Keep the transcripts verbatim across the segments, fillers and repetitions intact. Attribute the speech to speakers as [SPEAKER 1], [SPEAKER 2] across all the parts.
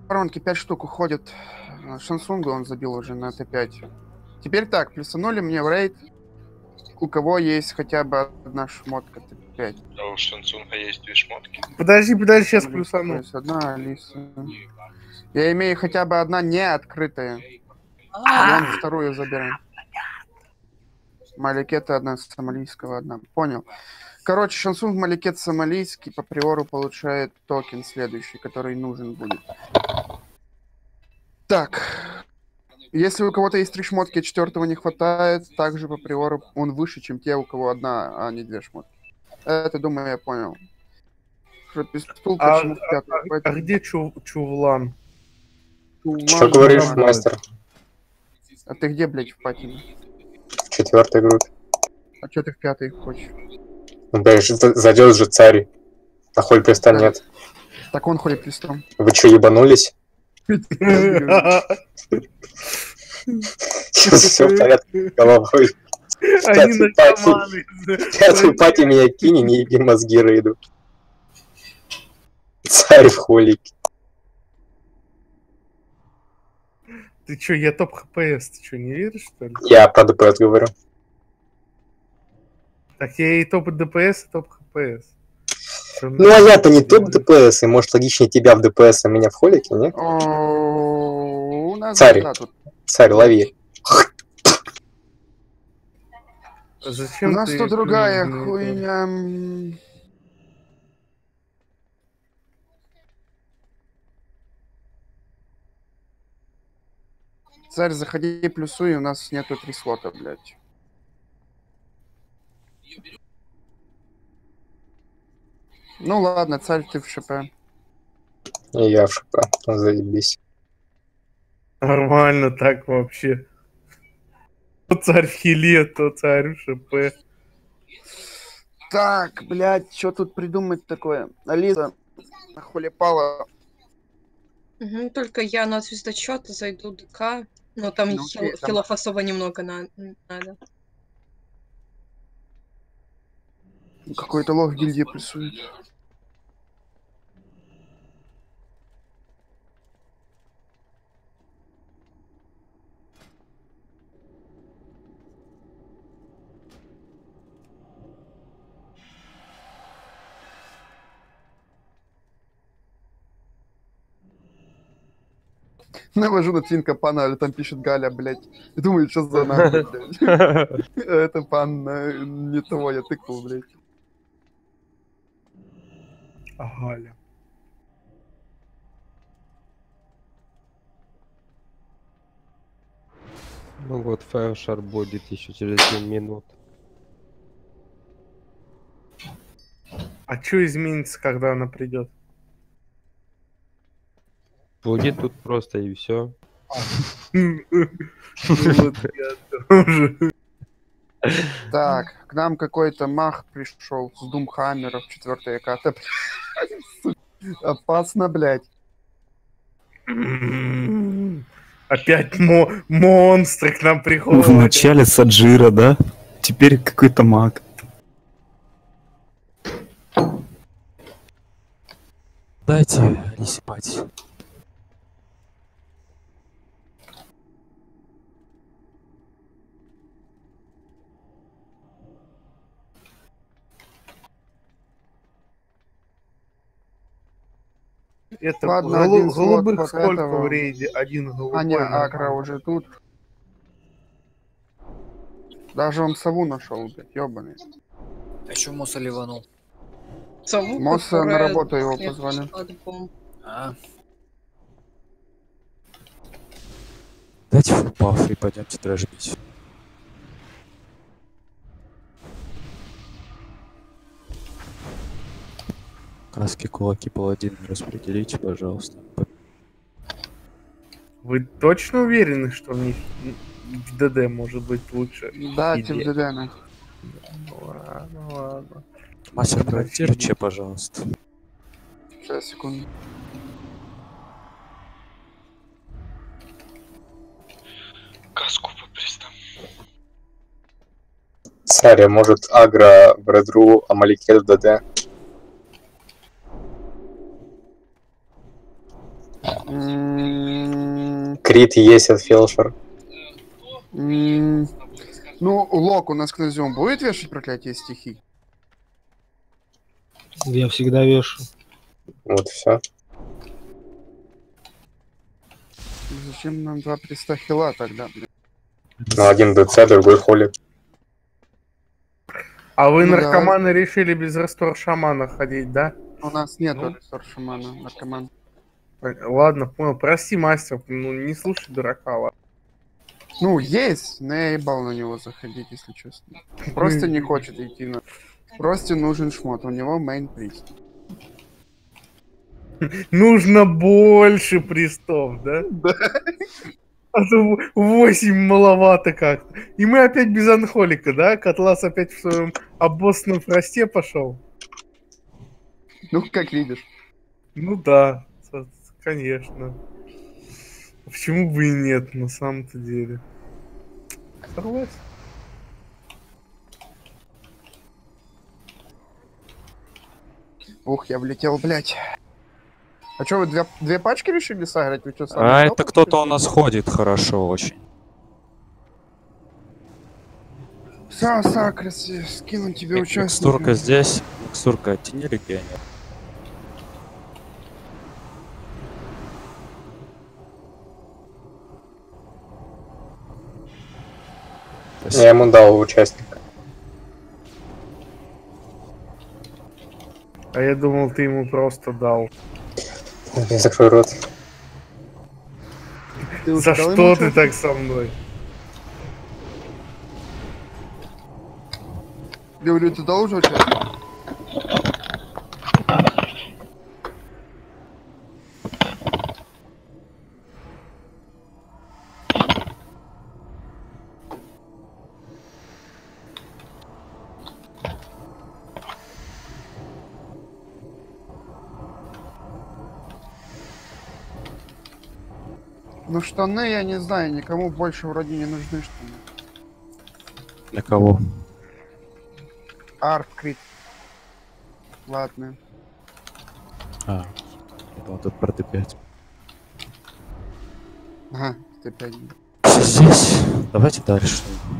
[SPEAKER 1] Воронки пять штук уходит. Шансунгу он забил уже на Т пять. Теперь так, плюсанули мне в рейд, у кого есть хотя бы одна шмотка Т пять.
[SPEAKER 2] А у Шансунга есть две шмотки.
[SPEAKER 3] Подожди, подожди, сейчас плюсану.
[SPEAKER 1] Есть одна Алиса. Я имею хотя бы одна не открытая.
[SPEAKER 4] А,
[SPEAKER 1] Вон вторую забираем. Маликета одна сомалийского, одна. Понял. Короче, Шансунг Маликет сомалийский по приору получает токен следующий, который нужен будет. Так. Если у кого-то есть три шмотки, четвертого не хватает, также по приору он выше, чем те, у кого одна, а не две шмотки. Это, думаю, я понял. Пистол,
[SPEAKER 3] А,
[SPEAKER 1] почему в пятую?
[SPEAKER 3] а, а где Чу, Чувлан?
[SPEAKER 5] Что говоришь, мастер?
[SPEAKER 1] А ты где, блядь, в патине?
[SPEAKER 5] В четвертой группе.
[SPEAKER 1] А чё ты в пятой хочешь?
[SPEAKER 5] Ну, блядь, зайдет же царь. А холь приста
[SPEAKER 1] Да.
[SPEAKER 5] нет.
[SPEAKER 1] Так он ходит листом.
[SPEAKER 5] Вы чё, ебанулись? Все в порядке с головой.
[SPEAKER 3] Они наркоманы.
[SPEAKER 5] Пятую пати меня кинь и не еби мозги рейду. Царь в холике.
[SPEAKER 3] Ты чё, я топ ХПС, ты чё, не веришь, что ли?
[SPEAKER 5] Я про ДПС говорю.
[SPEAKER 3] Так я и топ ДПС, и топ ХПС.
[SPEAKER 5] Ну а я-то не топ ДПС, и может логичнее тебя в ДПС, а меня в холике, не?
[SPEAKER 1] О, у нас
[SPEAKER 5] Царь.
[SPEAKER 1] да, тут.
[SPEAKER 5] Царь, лови.
[SPEAKER 3] Зачем
[SPEAKER 1] У нас
[SPEAKER 3] ты
[SPEAKER 1] тут другая
[SPEAKER 3] ну,
[SPEAKER 1] хуйня. Царь, заходи, плюсуй, у нас нету три слота, блядь. Ну ладно, царь, ты в ШП.
[SPEAKER 5] И я в ШП. Заебись.
[SPEAKER 3] Нормально так вообще. То царь в хиле, то царь в ШП.
[SPEAKER 1] Так, блядь, что тут придумать такое? Алиса, нахулепала.
[SPEAKER 4] угу, только я на звездочет зайду ДК, но там
[SPEAKER 1] Ну,
[SPEAKER 4] хил,
[SPEAKER 1] окей, там-
[SPEAKER 4] хилов особо немного на, надо.
[SPEAKER 1] Какой-то лох гильдии плюсует. Навожу на твинка пана, а там пишет Галя, блядь. И думаю, что за нахуй, блядь. Это пан э, не того, я тыкнул, блядь.
[SPEAKER 3] Галя.
[SPEAKER 6] Ну вот, фаершар будет еще через семь минут.
[SPEAKER 3] А что изменится, когда она придет?
[SPEAKER 6] Будет тут просто и все.
[SPEAKER 1] Так, к нам какой-то мах пришел с Думхаммеров, четвертая карта. Опасно, блядь.
[SPEAKER 3] Опять мо монстры к нам приходят.
[SPEAKER 7] Вначале Саджира, да? Теперь какой-то маг.
[SPEAKER 8] Дайте Алисе пать.
[SPEAKER 3] Это
[SPEAKER 1] Ладно,
[SPEAKER 3] голу-
[SPEAKER 1] один слот
[SPEAKER 3] голубых
[SPEAKER 1] вот
[SPEAKER 3] сколько
[SPEAKER 1] этого.
[SPEAKER 3] в рейде? Один голубой.
[SPEAKER 1] А, не,
[SPEAKER 3] нормально.
[SPEAKER 1] Акра уже тут. Даже он сову нашел, блядь, ёбаный.
[SPEAKER 8] А чё Мосса ливанул?
[SPEAKER 4] Сову,
[SPEAKER 1] Мосса на
[SPEAKER 4] которая
[SPEAKER 1] работу его
[SPEAKER 4] след
[SPEAKER 1] позвали.
[SPEAKER 4] от бомб.
[SPEAKER 8] А? Дайте фулпаф и пойдемте трэш бить. Краски, кулаки, паладин распределите, пожалуйста.
[SPEAKER 3] Вы точно уверены, что в них в ДД может быть лучше?
[SPEAKER 1] Да,
[SPEAKER 3] идея?
[SPEAKER 1] тем ДД, нахуй.
[SPEAKER 3] Ну ладно, ладно.
[SPEAKER 8] Мастер, корректируйте, пожалуйста.
[SPEAKER 1] Сейчас, секунду.
[SPEAKER 2] Каску по пристам.
[SPEAKER 5] Царь, а может агро в редру, а Маликет в ДД?
[SPEAKER 1] М, М,
[SPEAKER 5] Крит есть от Фелшер.
[SPEAKER 1] м, Ну, Лок у нас Князем будет вешать проклятие стихий?
[SPEAKER 9] Я всегда вешу.
[SPEAKER 5] Вот все.
[SPEAKER 1] Зачем нам два приста хила тогда, блин?
[SPEAKER 5] Ну, один ДЦ, другой Холли.
[SPEAKER 3] А вы,
[SPEAKER 1] Ну да.
[SPEAKER 3] наркоманы, решили без растор шамана ходить, да?
[SPEAKER 1] У нас нет
[SPEAKER 3] Ну.
[SPEAKER 1] рестор шамана, наркоман.
[SPEAKER 3] П- Ладно, понял. Прости, мастер, ну не слушай дурака, ладно.
[SPEAKER 1] Ну, есть, но я ебал на него заходить, если честно. Просто не хочет идти на... Просто нужен шмот, у него мейн приз.
[SPEAKER 3] Нужно больше пристов, да?
[SPEAKER 1] Да.
[SPEAKER 3] А то восемь маловато как-то. И мы опять без анхолика, да? Котлас опять в своем обоссном фросте пошел.
[SPEAKER 1] Ну, как видишь.
[SPEAKER 3] Ну да, со- конечно. А почему бы и нет, на самом-то деле? Согласен.
[SPEAKER 1] Ух, я влетел, блядь. А что, вы две, две пачки решили сыграть? Вы что, сами
[SPEAKER 8] А
[SPEAKER 1] дома
[SPEAKER 8] это кто-то у
[SPEAKER 1] решили?
[SPEAKER 8] нас ходит хорошо очень.
[SPEAKER 1] Са, Сакрас, скину тебе участника.
[SPEAKER 8] Микстурка здесь. Микстурка, оттяни легионер.
[SPEAKER 5] Я ему дал участника.
[SPEAKER 3] А я думал, ты ему просто дал.
[SPEAKER 5] Я закрою рот.
[SPEAKER 1] Ты уже
[SPEAKER 3] За
[SPEAKER 1] дал ему
[SPEAKER 3] что ты
[SPEAKER 1] участник?
[SPEAKER 3] так со мной?
[SPEAKER 1] Говорю, ты дал уже участник? Ну, штаны, я не знаю, никому больше вроде не нужны штаны.
[SPEAKER 8] Для кого?
[SPEAKER 1] Арт, крит. Ладно.
[SPEAKER 8] А, я думал, тут про Т пять.
[SPEAKER 1] Ага, ты опять.
[SPEAKER 8] Всё здесь. Давайте дальше.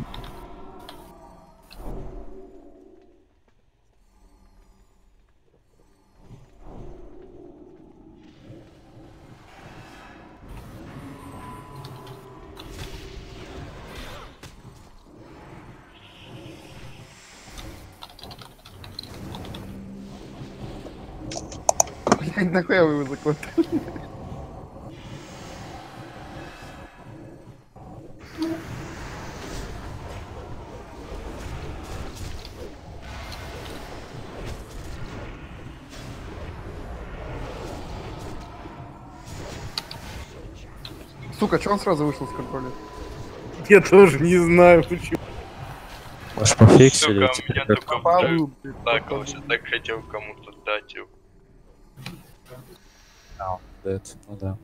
[SPEAKER 1] Блядь, нахуя вы его закладывали? Сука, чё он сразу вышел с контроля?
[SPEAKER 3] Я тоже не знаю, почему.
[SPEAKER 8] Может, пофиксили?
[SPEAKER 2] Сука,
[SPEAKER 8] теперь
[SPEAKER 2] меня
[SPEAKER 8] как-
[SPEAKER 2] только
[SPEAKER 1] Павлу, блядь,
[SPEAKER 2] так,
[SPEAKER 1] Павлу.
[SPEAKER 2] лучше так хотел кому-то дать его.
[SPEAKER 8] А, Дэд, ну да.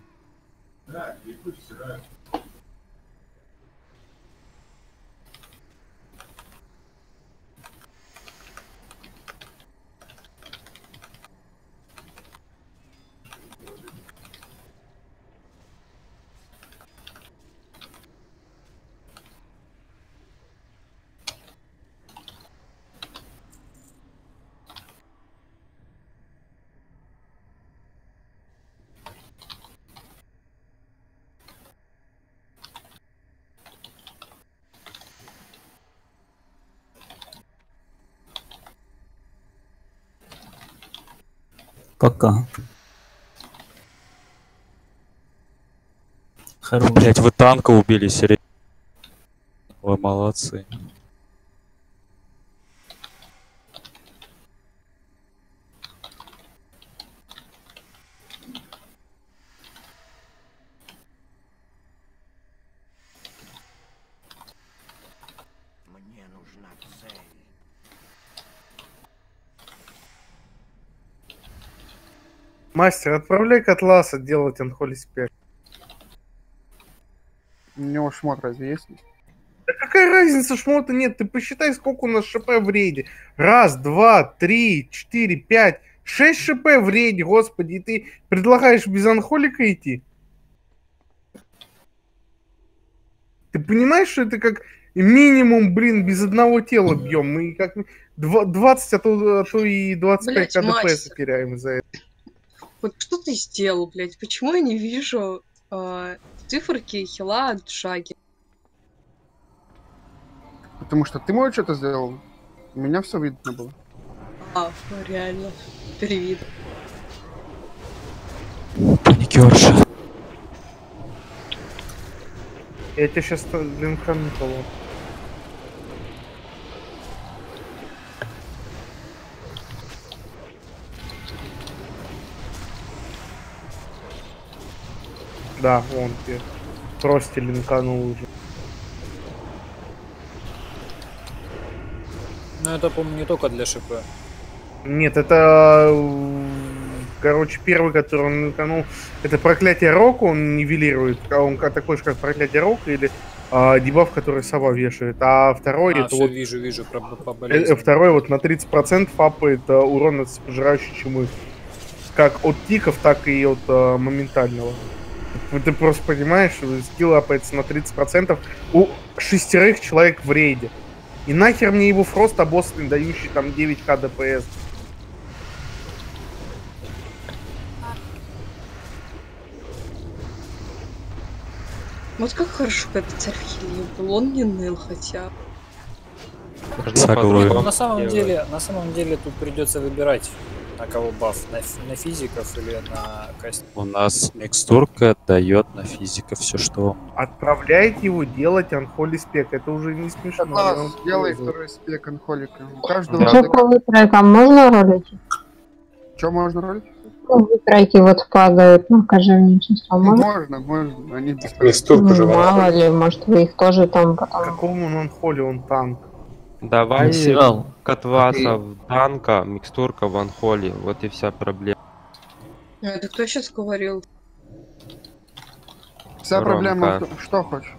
[SPEAKER 7] Пока. Хорош.
[SPEAKER 8] Блять, вы танка убили, серьезно. Вы молодцы.
[SPEAKER 3] Мастер, отправляй Котласа делать анхоли спеш.
[SPEAKER 1] У него шмот разве есть?
[SPEAKER 3] Да какая разница, шмота нет? Ты посчитай, сколько у нас ШП в рейде. Раз, два, три, четыре, пять, шесть шп в рейде, господи, и ты предлагаешь без анхолика идти? Ты понимаешь, что это как минимум, блин, без одного тела бьем? Мы как двадцать, а то, а то и двадцать пять ка ДПС теряем из-за этого.
[SPEAKER 4] Вот что ты сделал, блядь? Почему я не вижу э, циферки хила от шаги?
[SPEAKER 1] Потому что ты, может, что-то сделал? У меня все видно было.
[SPEAKER 4] А, ну реально. Перевид.
[SPEAKER 8] Паникерша.
[SPEAKER 3] Я тебе сейчас линкану того. Да, вон тебе. Просто линканул уже.
[SPEAKER 9] Ну это, по-моему, не только для ШП.
[SPEAKER 3] Нет, это... Короче, первый, который он линканул, это проклятие Рока, он нивелирует. Он такой же, как проклятие Рока, или а, дебаф, который сова вешает. А второй,
[SPEAKER 9] а,
[SPEAKER 3] это
[SPEAKER 9] все,
[SPEAKER 3] вот...
[SPEAKER 9] вижу, вижу, про, по
[SPEAKER 3] э,
[SPEAKER 9] болезни.
[SPEAKER 3] Второй вот на тридцать процентов апает а, урон от пожирающей чумы. Как от тиков, так и от а, моментального. Ты просто понимаешь, что скилл апается на тридцать процентов у шестерых человек в рейде. И нахер мне его фрост обоссный, дающий там девять ка ДПС.
[SPEAKER 4] Вот как хорошо, когда царь в хиле был, он не ныл хотя.
[SPEAKER 8] Согласен.
[SPEAKER 9] Ну, на самом деле, на самом деле тут придется выбирать, на кого баф, на, на физиков или на костюм.
[SPEAKER 8] У нас микстурка дает на физика все, что...
[SPEAKER 3] Отправляйте его делать анхоли спек. Это уже не смешно.
[SPEAKER 1] Да,
[SPEAKER 3] Я вам
[SPEAKER 1] сделай
[SPEAKER 3] скажу.
[SPEAKER 1] второй спек анхолика. У каждого...
[SPEAKER 6] Да.
[SPEAKER 1] Да.
[SPEAKER 10] Что по вытрекам можно ролить?
[SPEAKER 1] Что можно ролить?
[SPEAKER 10] Ну, вытреки вот падают на кожевничество. Можно?
[SPEAKER 1] Можно, можно. Они бесполезны.
[SPEAKER 5] Микстурка
[SPEAKER 10] Ну,
[SPEAKER 5] же
[SPEAKER 10] мало ли, может вы их тоже там потом...
[SPEAKER 3] Какому он анхоли, он танк.
[SPEAKER 6] Давай
[SPEAKER 7] Сериал.
[SPEAKER 6] Катваса в танка, микстурка в анхоле. Вот и вся проблема.
[SPEAKER 4] А, это кто сейчас говорил?
[SPEAKER 1] Вся
[SPEAKER 6] Ромка.
[SPEAKER 1] проблема, в том, что хочешь.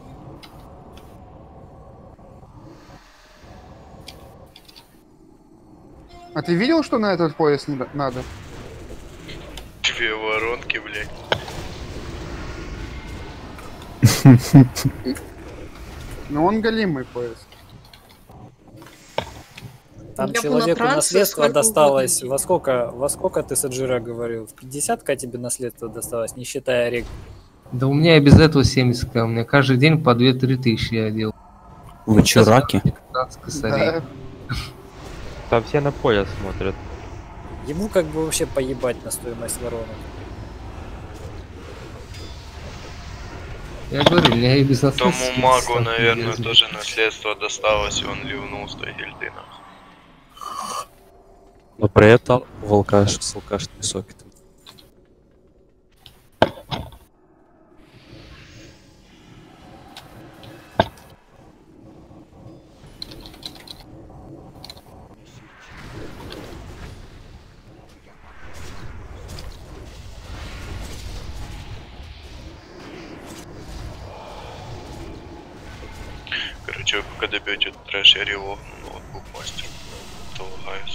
[SPEAKER 1] А ты видел, что на этот пояс не надо?
[SPEAKER 2] Две воронки, блядь.
[SPEAKER 1] Ну он голимый пояс.
[SPEAKER 9] Там
[SPEAKER 4] Я
[SPEAKER 9] человеку
[SPEAKER 4] была
[SPEAKER 9] наследство
[SPEAKER 4] трансфер,
[SPEAKER 9] досталось.
[SPEAKER 4] сколько
[SPEAKER 9] Во сколько, во сколько ты, Саджира, говорил? В пятьдесят ка тебе наследство досталось, не считая рек.
[SPEAKER 11] Да у меня и без этого семьдесят ка. У меня каждый день по две-три тысячи я делал.
[SPEAKER 7] Вы чё, раки?
[SPEAKER 11] пятнадцать косарей.
[SPEAKER 1] Да.
[SPEAKER 6] Там все на пояс смотрят.
[SPEAKER 9] Ему как бы вообще поебать на стоимость воронок.
[SPEAKER 11] Я говорю, у меня и без
[SPEAKER 2] Тому
[SPEAKER 11] наследства
[SPEAKER 2] магу,
[SPEAKER 11] семьдесят ка
[SPEAKER 2] наверное,
[SPEAKER 11] есть.
[SPEAKER 2] тоже наследство досталось, и он ливнул с той гильды, нахуй.
[SPEAKER 8] Но при этом волка с алкашными сокетами.
[SPEAKER 2] Короче, вы пока добьете трэш, я релогну ноутбук мастер. То лагаюсь.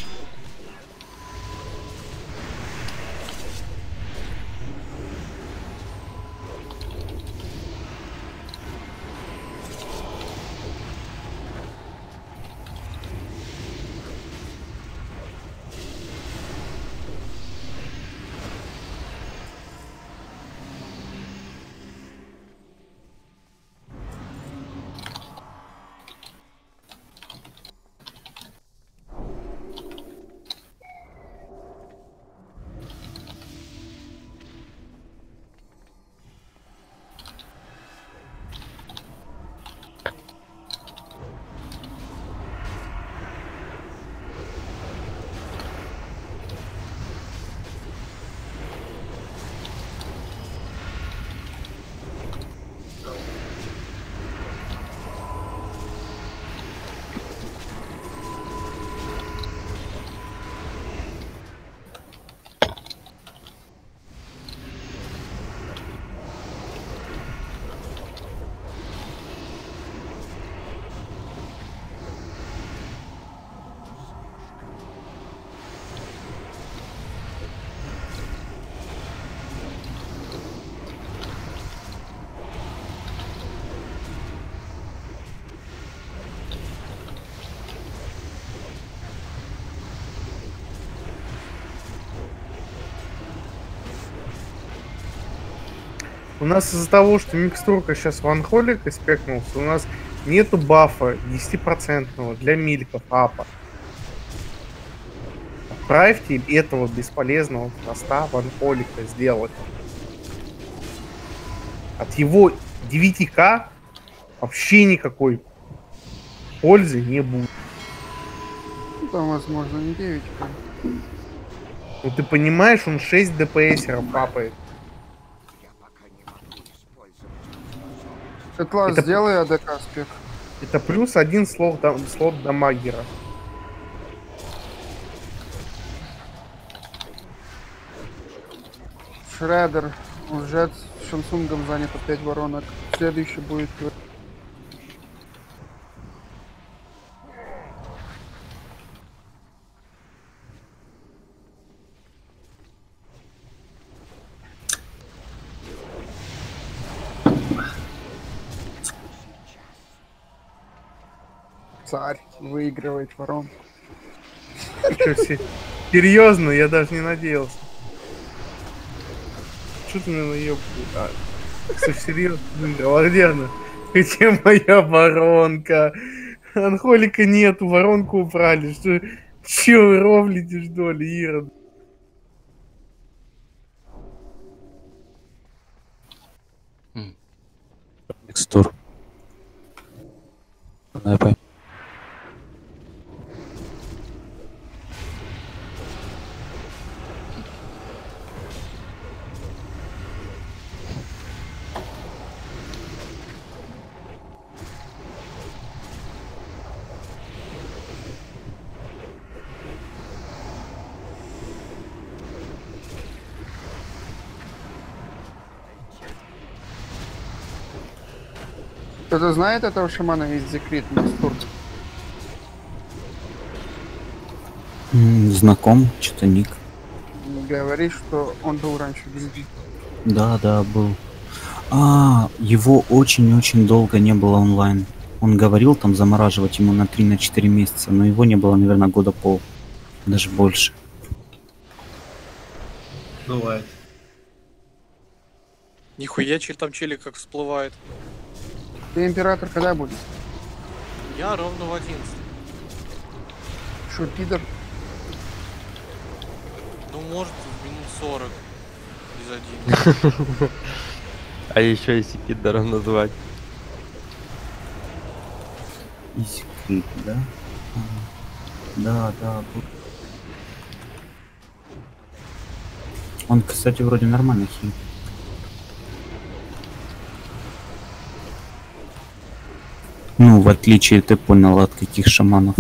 [SPEAKER 3] У нас из-за того, что микстурка сейчас ванхолика спекнулся, у нас нету бафа десятипроцентного для мильков апа. Отправьте этого бесполезного проста ванхолика сделать. От его девяти ка вообще никакой пользы не будет.
[SPEAKER 1] Ну, там, возможно, не девять ка.
[SPEAKER 3] Ну ты понимаешь, он шесть дпсеров папает.
[SPEAKER 1] Светла,
[SPEAKER 3] Это-
[SPEAKER 1] сделай АДК спек.
[SPEAKER 3] Это плюс один слот, дам- слот дамагера.
[SPEAKER 1] Шредер. Уже с Шансунгом занято пять воронок. Следующий будет... Царь выигрывает воронку.
[SPEAKER 3] Чё, се- серьезно, я даже не надеялся. Что ты меня наеб... А, слушай, серьезно, Галардиана, где моя воронка? Анхолика нету, воронку убрали. Что, чё вы ровлите, что ли, Ирод?
[SPEAKER 8] Микстур. Снайпай.
[SPEAKER 1] Кто-то знает этого шамана из Зекрит Микстур?
[SPEAKER 7] М, Знаком, что-то ник.
[SPEAKER 1] Говорит, что он был раньше в гильдии.
[SPEAKER 7] Да, да, был. А, его очень-очень долго не было онлайн. Он говорил там замораживать ему на три четыре месяца, но его не было, наверное, года пол. Даже больше.
[SPEAKER 11] Бывает.
[SPEAKER 9] Нихуя, че там челик как всплывает.
[SPEAKER 1] Ты император когда будет?
[SPEAKER 9] Я ровно в одиннадцать.
[SPEAKER 1] Шо, пидор?
[SPEAKER 9] Ну, может, в минут сорок. Из одиннадцати.
[SPEAKER 6] А еще если пидором назвать.
[SPEAKER 7] Искрит, да? Ага. Да, да. был. Он, кстати, вроде нормально хил. Ну, в отличие, ты понял, от каких шаманов.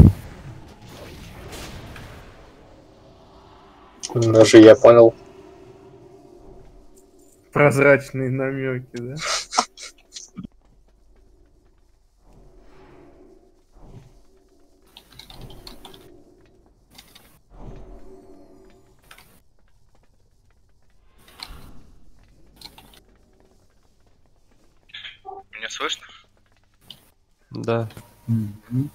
[SPEAKER 5] Даже я понял.
[SPEAKER 3] Прозрачные намеки, да?
[SPEAKER 2] Меня слышно?
[SPEAKER 6] Да.
[SPEAKER 7] Мгм.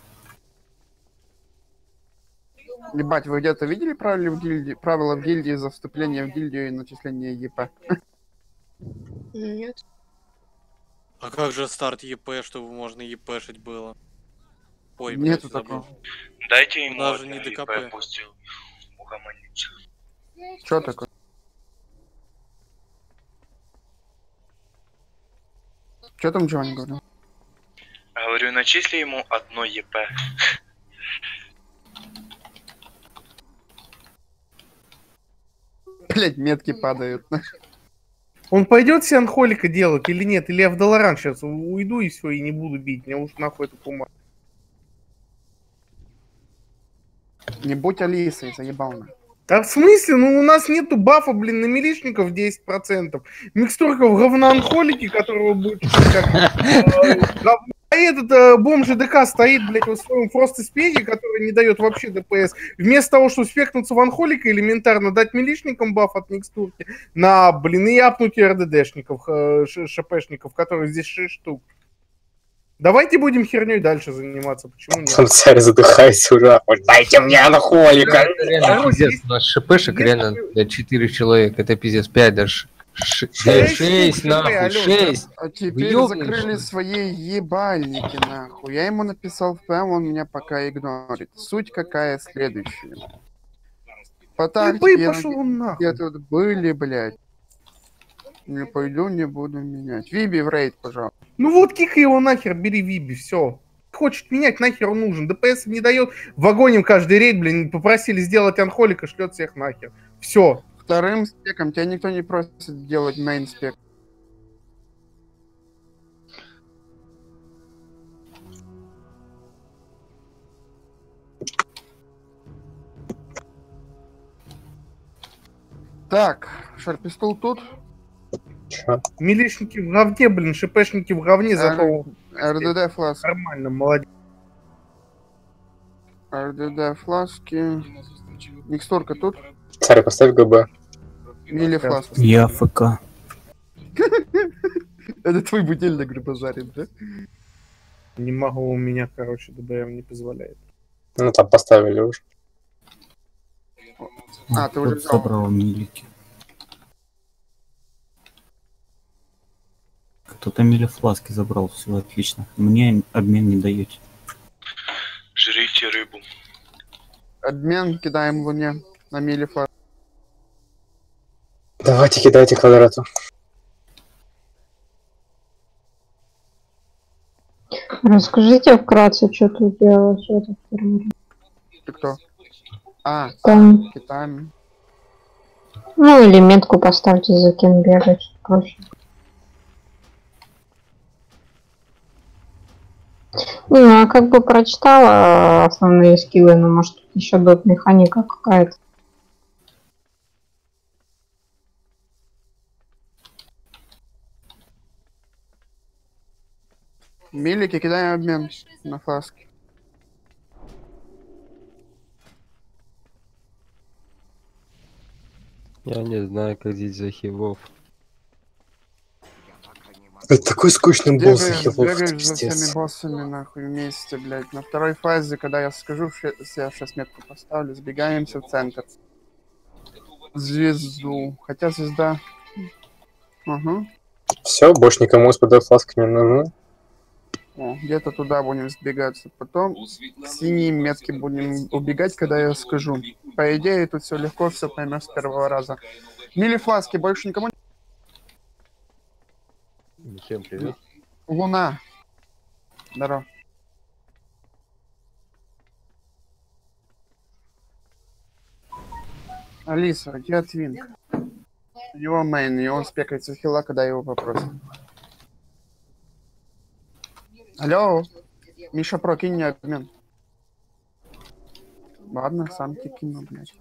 [SPEAKER 1] Ебать, вы где-то видели правила в гильдии, правила в гильдии за вступление в гильдию и начисление ЕП?
[SPEAKER 4] Нет.
[SPEAKER 9] А как же старт ЕП, чтобы можно ЕПшить было? Ой,
[SPEAKER 1] Нету
[SPEAKER 9] блядь, забыл.
[SPEAKER 1] такого.
[SPEAKER 2] Дайте ему
[SPEAKER 9] Даже
[SPEAKER 2] одно
[SPEAKER 9] не
[SPEAKER 2] ИП,
[SPEAKER 9] ДКП.
[SPEAKER 2] пусть угомонится.
[SPEAKER 1] Чё такое? Чё там Джонни говорил?
[SPEAKER 2] Говорю, начисли ему одно ЕП.
[SPEAKER 1] Блять, метки падают.
[SPEAKER 3] Он пойдет себе анхолика делать или нет? Или я в Долоран сейчас уйду и все, и не буду бить. Мне уж нахуй эту кума.
[SPEAKER 1] Не будь Алисой, заебал на.
[SPEAKER 3] А в смысле? Ну у нас нету бафа, блин, на милишников десять процентов. Микстурка в говноанхолике, которого будет как... э, говно. А этот э, бомж ДК стоит, блядь, в своем фростеспеке, который не дает вообще ДПС. Вместо того, чтобы спекнуться в анхолика, элементарно дать милишникам баф от микстурки, на, блин, и апнуть РДДшников, э, ш- ШПшников, которых здесь шесть штук. Давайте будем херней дальше заниматься. Почему
[SPEAKER 5] Там
[SPEAKER 3] нет?
[SPEAKER 5] царь задыхается уже. Ой, дайте мне анхолика.
[SPEAKER 11] Это реально пиздец. У нас ШПшек реально для четырех человек. Это пиздец. пять даже. Шесть, шесть, нахуй,
[SPEAKER 3] алё,
[SPEAKER 11] шесть.
[SPEAKER 1] А теперь
[SPEAKER 11] ёбнешь,
[SPEAKER 1] закрыли
[SPEAKER 11] что ли?
[SPEAKER 1] свои ебальники, нахуй. Я ему написал в ПМ, он меня пока игнорит. Суть какая следующая. По тактике, я
[SPEAKER 3] пошел он нахуй.
[SPEAKER 1] где тут были, блядь. Не пойду, не буду менять. Виби в рейд, пожалуйста.
[SPEAKER 3] Ну вот кикай его нахер, бери Виби, все. Хочет менять, нахер он нужен. ДПС не дает, вагоним каждый рейд, блин, попросили сделать анхолика, шлет всех нахер. Все.
[SPEAKER 1] Вторым спеком тебя никто не просит делать мейн спек. Так, шарпистол тут.
[SPEAKER 5] Чё?
[SPEAKER 3] Милишники в говне, блин, шипешники в говне, зато
[SPEAKER 1] РДД фласки.
[SPEAKER 3] нормально, молодец.
[SPEAKER 1] РДД фласки. Микстурка тут.
[SPEAKER 5] Царь, поставь ГБ.
[SPEAKER 1] Мили фласки.
[SPEAKER 7] Я АФК.
[SPEAKER 1] Это твой будильник грибозарит, да?
[SPEAKER 3] Не могу, у меня, короче, ДБР не позволяет.
[SPEAKER 5] Ну там поставили уже.
[SPEAKER 1] А, ты уже
[SPEAKER 7] Вот
[SPEAKER 1] взял.
[SPEAKER 7] забрал милики. Кто-то мили фласки забрал, все отлично. Мне обмен не даете.
[SPEAKER 2] Жрите рыбу.
[SPEAKER 1] Обмен кидаем луне на мили фласки.
[SPEAKER 5] Давайте кидайте квадрату.
[SPEAKER 10] Расскажите вкратце, что тут делать в этом ферме.
[SPEAKER 1] Ты кто? А,
[SPEAKER 10] Там.
[SPEAKER 1] китами.
[SPEAKER 10] Ну, или метку поставьте, за кем бегать, проще. Не, я как бы прочитала основные скиллы, но может тут еще дот механика какая-то.
[SPEAKER 1] Милики кидаем обмен на фласки.
[SPEAKER 6] Я не знаю, как здесь за хилов.
[SPEAKER 5] Это такой скучный босс и
[SPEAKER 1] Бегаешь,
[SPEAKER 5] хилов, это
[SPEAKER 1] бегаешь за всеми
[SPEAKER 5] пиздец.
[SPEAKER 1] боссами нахуй вместе, блядь. На второй фазе, когда я скажу, ше- я сейчас метку поставлю, сбегаемся в центр. Звезду. Хотя звезда... Ага.
[SPEAKER 5] Все, больше никому из ПД фласки не нужны.
[SPEAKER 1] О, где-то туда будем сбегаться. Потом к синей метке будем убегать, когда я скажу. По идее, тут все легко, все поймешь с первого раза. Мили фласки больше никому не...
[SPEAKER 6] Всем привет.
[SPEAKER 1] Луна. Здорово. Алиса, где Твинк? У него мейн, и он спекается в хила, когда его попросят. Алло, Миша, про, кинь мне обмен. Ладно, сам тебе кину, блядь.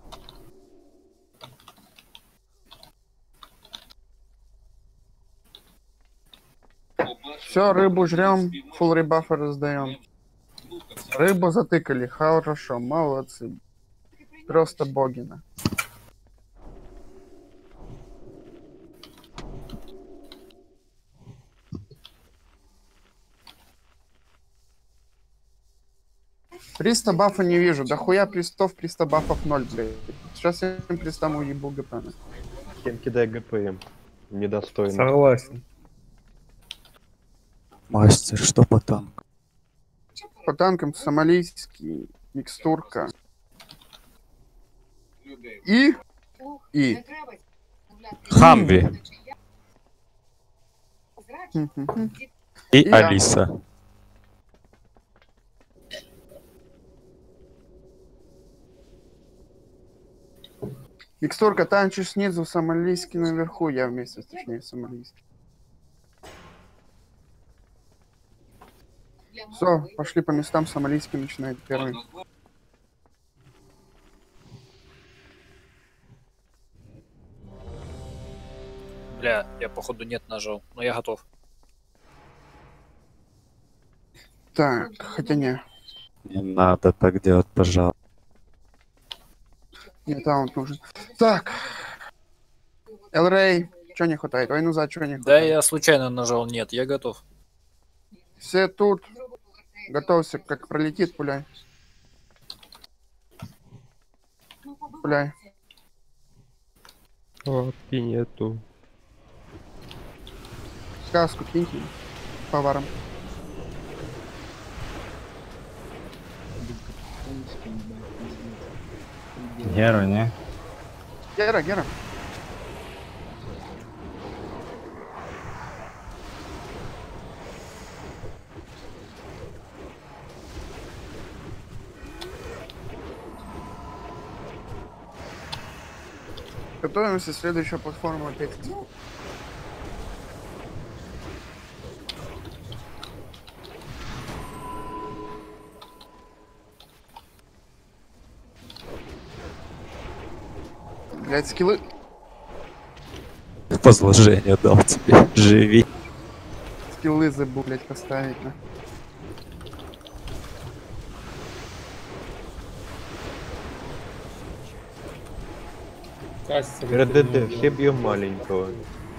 [SPEAKER 1] Все, рыбу жрем, фул ребафа раздаем. Рыбу затыкали, хорошо, молодцы. Просто богина. Приста бафа не вижу. Да хуя пристов, приста бафов ноль, блядь. Сейчас я им пристам уебу ГП.
[SPEAKER 6] Кем кидай ГПМ. Недостойно.
[SPEAKER 3] Согласен.
[SPEAKER 8] Мастер, что по танку?
[SPEAKER 1] По танкам сомалийский, микстурка. И... И...
[SPEAKER 8] Хамви и
[SPEAKER 1] И я.
[SPEAKER 8] Алиса.
[SPEAKER 1] Микстурка, танчишь снизу, сомалийский наверху. Я вместе, точнее, сомалийский. Все, пошли по местам, сомалийский начинает первый.
[SPEAKER 9] Бля, я походу нет нажал, но я готов.
[SPEAKER 1] Так, хотя не.
[SPEAKER 8] Не надо так делать, пожалуйста.
[SPEAKER 1] Нет, таунт нужен. Так. Элрей, что не хватает? Войну за что не
[SPEAKER 9] Да,
[SPEAKER 1] хватает?
[SPEAKER 9] я случайно нажал нет, я готов.
[SPEAKER 1] Все тут. Готовься, как пролетит, пуляй. Пуляй.
[SPEAKER 6] О, нету.
[SPEAKER 1] Каску киньте поваром.
[SPEAKER 12] Гера, не?
[SPEAKER 1] Гера, Гера. Готовимся, следующая платформа опять. Блять, скиллы.
[SPEAKER 8] Возложение дал тебе. Живи.
[SPEAKER 1] Скиллы забыл, блять, поставить, на.
[SPEAKER 6] РДД, все бьем маленького.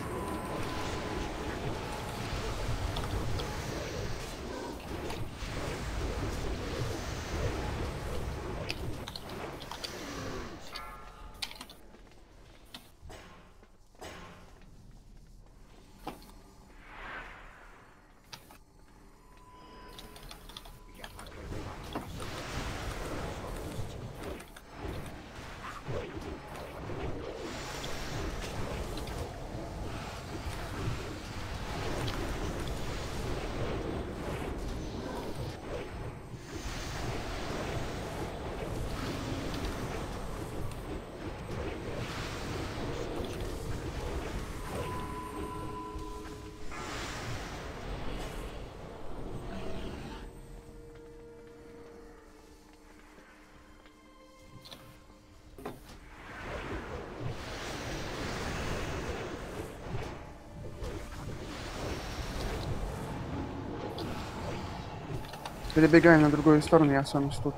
[SPEAKER 1] Перебегай на другую сторону, я останусь тут.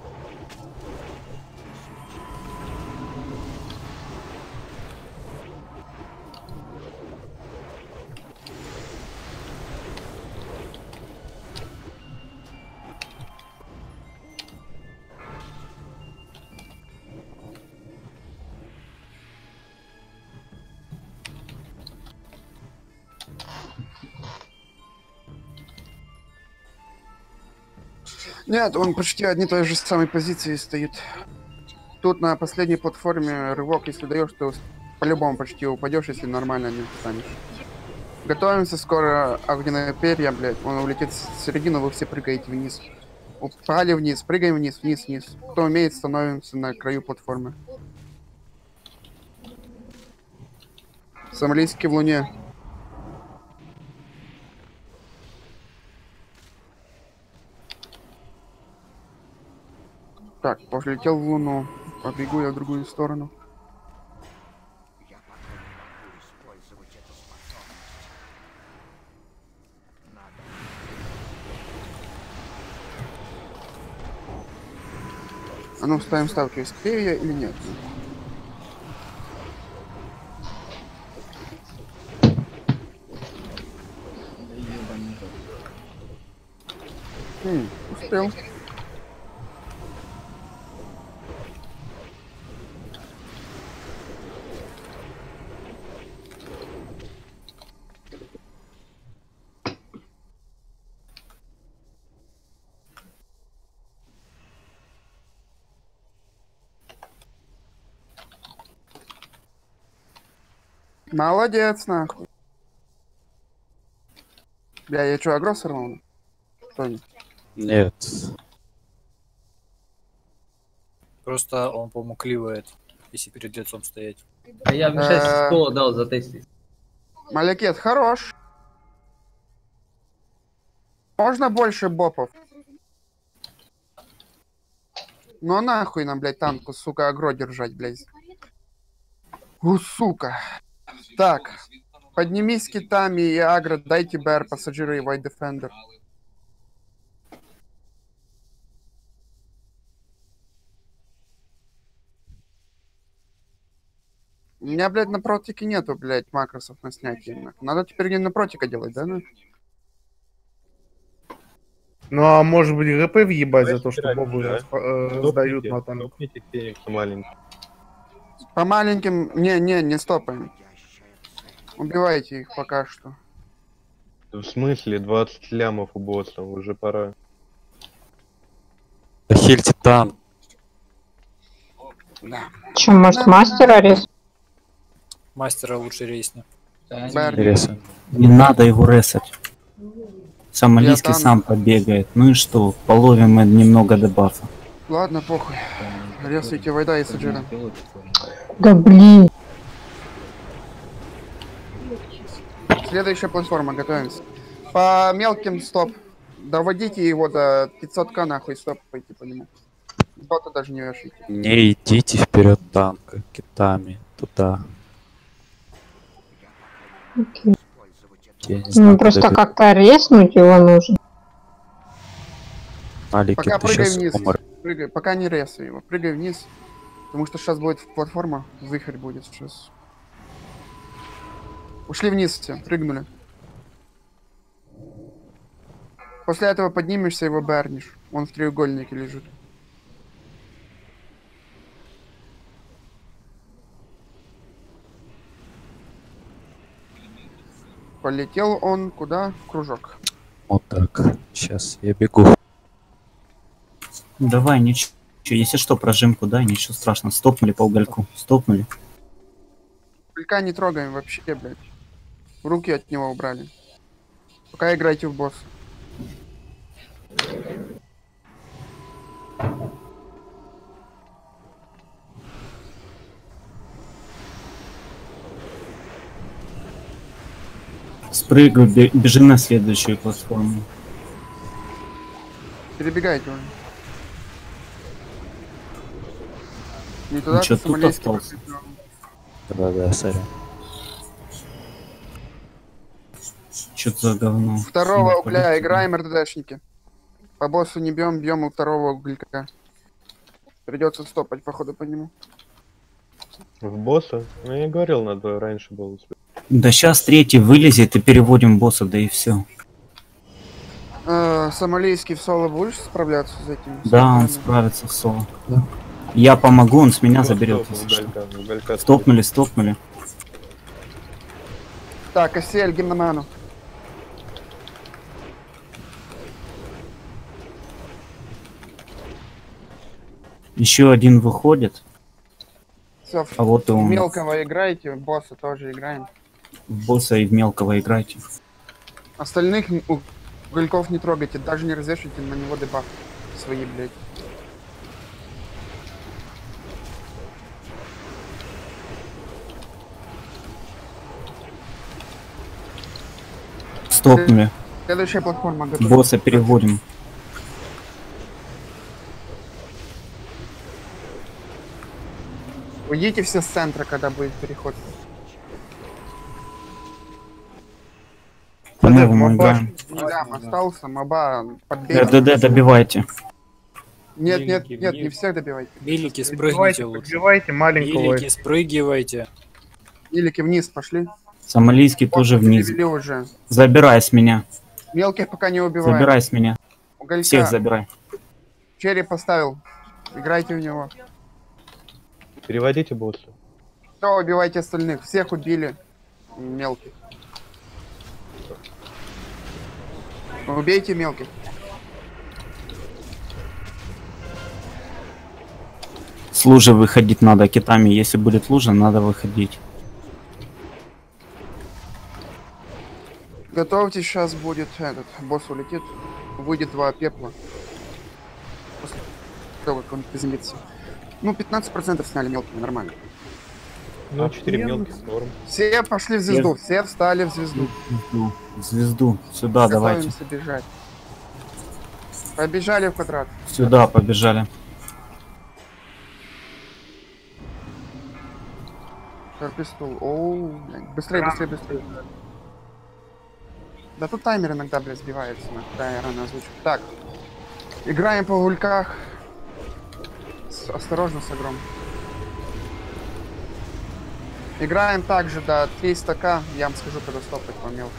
[SPEAKER 1] Нет, он почти одни той же самой позиции стоит. Тут на последней платформе рывок, если даешь, то по-любому почти упадешь, если нормально не встанешь. Готовимся, скоро огненное перья, блядь. Он улетит в середину, вы все прыгаете вниз. Упали вниз, прыгаем вниз, вниз, вниз. Кто умеет, становимся на краю платформы. Сомалийский в луне. Так, полетел в луну. Побегу я в другую сторону. А ну, ставим ставки, успею я или нет? Хм, успел. Молодец, нахуй. Бля, я чё, агро сорвал? Что?
[SPEAKER 8] Нет.
[SPEAKER 9] Просто он, по-моему, кливает, если перед лицом стоять.
[SPEAKER 11] А я бы сейчас сто дал затестить.
[SPEAKER 1] Малякет, хорош. Можно больше бопов? Ну нахуй нам, блядь, танку, сука, агро держать, блядь. У, сука. Так, поднимись китами и агро, дайте БР, пассажиры и White Defender. У меня, блядь, на протике нету, блядь, макросов на снятие. Надо теперь не на протика делать, да? Ну?
[SPEAKER 3] Ну а может быть ГП въебать за то, что бобы да? э, сдают на танк.
[SPEAKER 1] По маленьким... Не, не, не стопаем. Убивайте их пока что.
[SPEAKER 13] В смысле двадцать лямов у босса? Уже пора.
[SPEAKER 8] Хильте там.
[SPEAKER 1] Да.
[SPEAKER 10] Че, может, мастера рез?
[SPEAKER 9] Мастера лучше рейсни.
[SPEAKER 8] Интересно.
[SPEAKER 7] Не надо его ресать. Сомалийский
[SPEAKER 1] Я там-
[SPEAKER 7] сам побегает. Ну и что? Половим мы немного дебафа.
[SPEAKER 1] Ладно, похуй. Резайте Вайда и Саджира.
[SPEAKER 10] Да блин.
[SPEAKER 1] Следующая платформа, готовимся. По мелким стоп. Доводите его до пятьсот ка нахуй, стоп, пойти по нему. Бота даже не вешайте.
[SPEAKER 8] Не идите вперед танка китами туда.
[SPEAKER 10] Окей.
[SPEAKER 8] Я не
[SPEAKER 10] Ну,
[SPEAKER 8] знаю,
[SPEAKER 10] просто
[SPEAKER 8] куда
[SPEAKER 10] как-то резнуть его нужно.
[SPEAKER 8] Алики,
[SPEAKER 1] Пока
[SPEAKER 8] ты
[SPEAKER 1] прыгай
[SPEAKER 8] сейчас
[SPEAKER 1] вниз.
[SPEAKER 8] умр.
[SPEAKER 1] Прыгай, пока не ресай его. Прыгай вниз. Потому что сейчас будет платформа. Вихрь будет сейчас. Ушли вниз все, прыгнули. После этого поднимешься, его барнишь. Он в треугольнике лежит. Полетел он куда? В кружок.
[SPEAKER 8] Вот так. Сейчас я бегу.
[SPEAKER 7] Давай, ничего. Если что, прожимку дай, ничего страшного. Стопнули по угольку. Стопнули.
[SPEAKER 1] Пылька не трогаем вообще, блядь. Руки от него убрали. Пока играйте в босса.
[SPEAKER 7] Спрыгивай, бе- бежи на следующую платформу.
[SPEAKER 1] Перебегайте уже. Не туда,
[SPEAKER 7] Ну чё,
[SPEAKER 1] ты
[SPEAKER 7] тут
[SPEAKER 1] Сомалийский
[SPEAKER 7] остался?
[SPEAKER 1] прыгнул.
[SPEAKER 8] Да-да, сорян.
[SPEAKER 7] Чё за говно?
[SPEAKER 1] Второго
[SPEAKER 7] Ну,
[SPEAKER 1] угля
[SPEAKER 7] полетели.
[SPEAKER 1] играем, РДДшники. По боссу не бьем, бьем у второго уголька. Придется стопать, походу, по нему.
[SPEAKER 13] В босса? Ну я говорил, надо раньше было успеть.
[SPEAKER 7] Да сейчас третий вылезет и переводим босса, да и все.
[SPEAKER 1] Э, Сомалийский в соло будешь справляться с этим?
[SPEAKER 7] Да, он
[SPEAKER 1] С
[SPEAKER 7] справится в соло. Я помогу, он с меня
[SPEAKER 13] Стоп,
[SPEAKER 7] заберет.
[SPEAKER 13] стоп,
[SPEAKER 7] если что.
[SPEAKER 13] уголька, уголька
[SPEAKER 7] Стопнули, стопнули.
[SPEAKER 1] Так, Асиэль, гимноману.
[SPEAKER 7] Еще один выходит.
[SPEAKER 1] Все,
[SPEAKER 7] А вот и он.
[SPEAKER 1] мелкого играйте, босса тоже играем.
[SPEAKER 7] В босса и в мелкого играйте.
[SPEAKER 1] Остальных н- угольков не трогайте, даже не развешивайте на него дебаф свои, блядь.
[SPEAKER 7] Стопнули.
[SPEAKER 1] Следующая платформа готова.
[SPEAKER 7] Босса переводим.
[SPEAKER 1] Уйдите все с центра, когда будет переход.
[SPEAKER 7] По новому играем.
[SPEAKER 1] Лям остался, моба подбейте.
[SPEAKER 7] РДД добивайте.
[SPEAKER 1] Нет, нет, нет, не всех добивайте.
[SPEAKER 9] Милики,
[SPEAKER 3] Подбивайте,
[SPEAKER 9] спрыгните лучше.
[SPEAKER 3] подбивайте маленького.
[SPEAKER 9] Милики, спрыгивайте.
[SPEAKER 1] Илики вниз пошли.
[SPEAKER 7] Сомалийский тоже вниз.
[SPEAKER 1] Перевели уже.
[SPEAKER 7] Забирай с меня.
[SPEAKER 1] Мелких пока не убиваем.
[SPEAKER 7] Забирай с меня.
[SPEAKER 1] Уголька.
[SPEAKER 7] Всех забирай.
[SPEAKER 1] Черри поставил. Играйте в него.
[SPEAKER 13] Переводите босса.
[SPEAKER 1] Все, убивайте остальных. Всех убили. Мелких. Убейте мелких.
[SPEAKER 7] С лужи выходить надо китами. Если будет лужа, надо выходить.
[SPEAKER 1] Готовьте, сейчас будет этот, босс улетит. Выйдет два пепла. После того, как он приземлится. Ну, пятнадцать процентов сняли мелкими, нормально.
[SPEAKER 13] Ну, четыре мелких норм.
[SPEAKER 1] Все пошли в звезду, все встали в звезду.
[SPEAKER 7] Звезду. Звезду. Сюда давайте.
[SPEAKER 1] Готовимся бежать. Побежали в квадрат.
[SPEAKER 7] Сюда побежали.
[SPEAKER 1] Пистол. Оу, блядь. Быстрее, быстрее, быстрее. Да тут таймер иногда, блядь, сбивается. Да, я рано озвучил. Так. Играем по гульках. С- осторожно с огром. Играем также до триста ка. Я вам скажу, когда стопать по мелкому.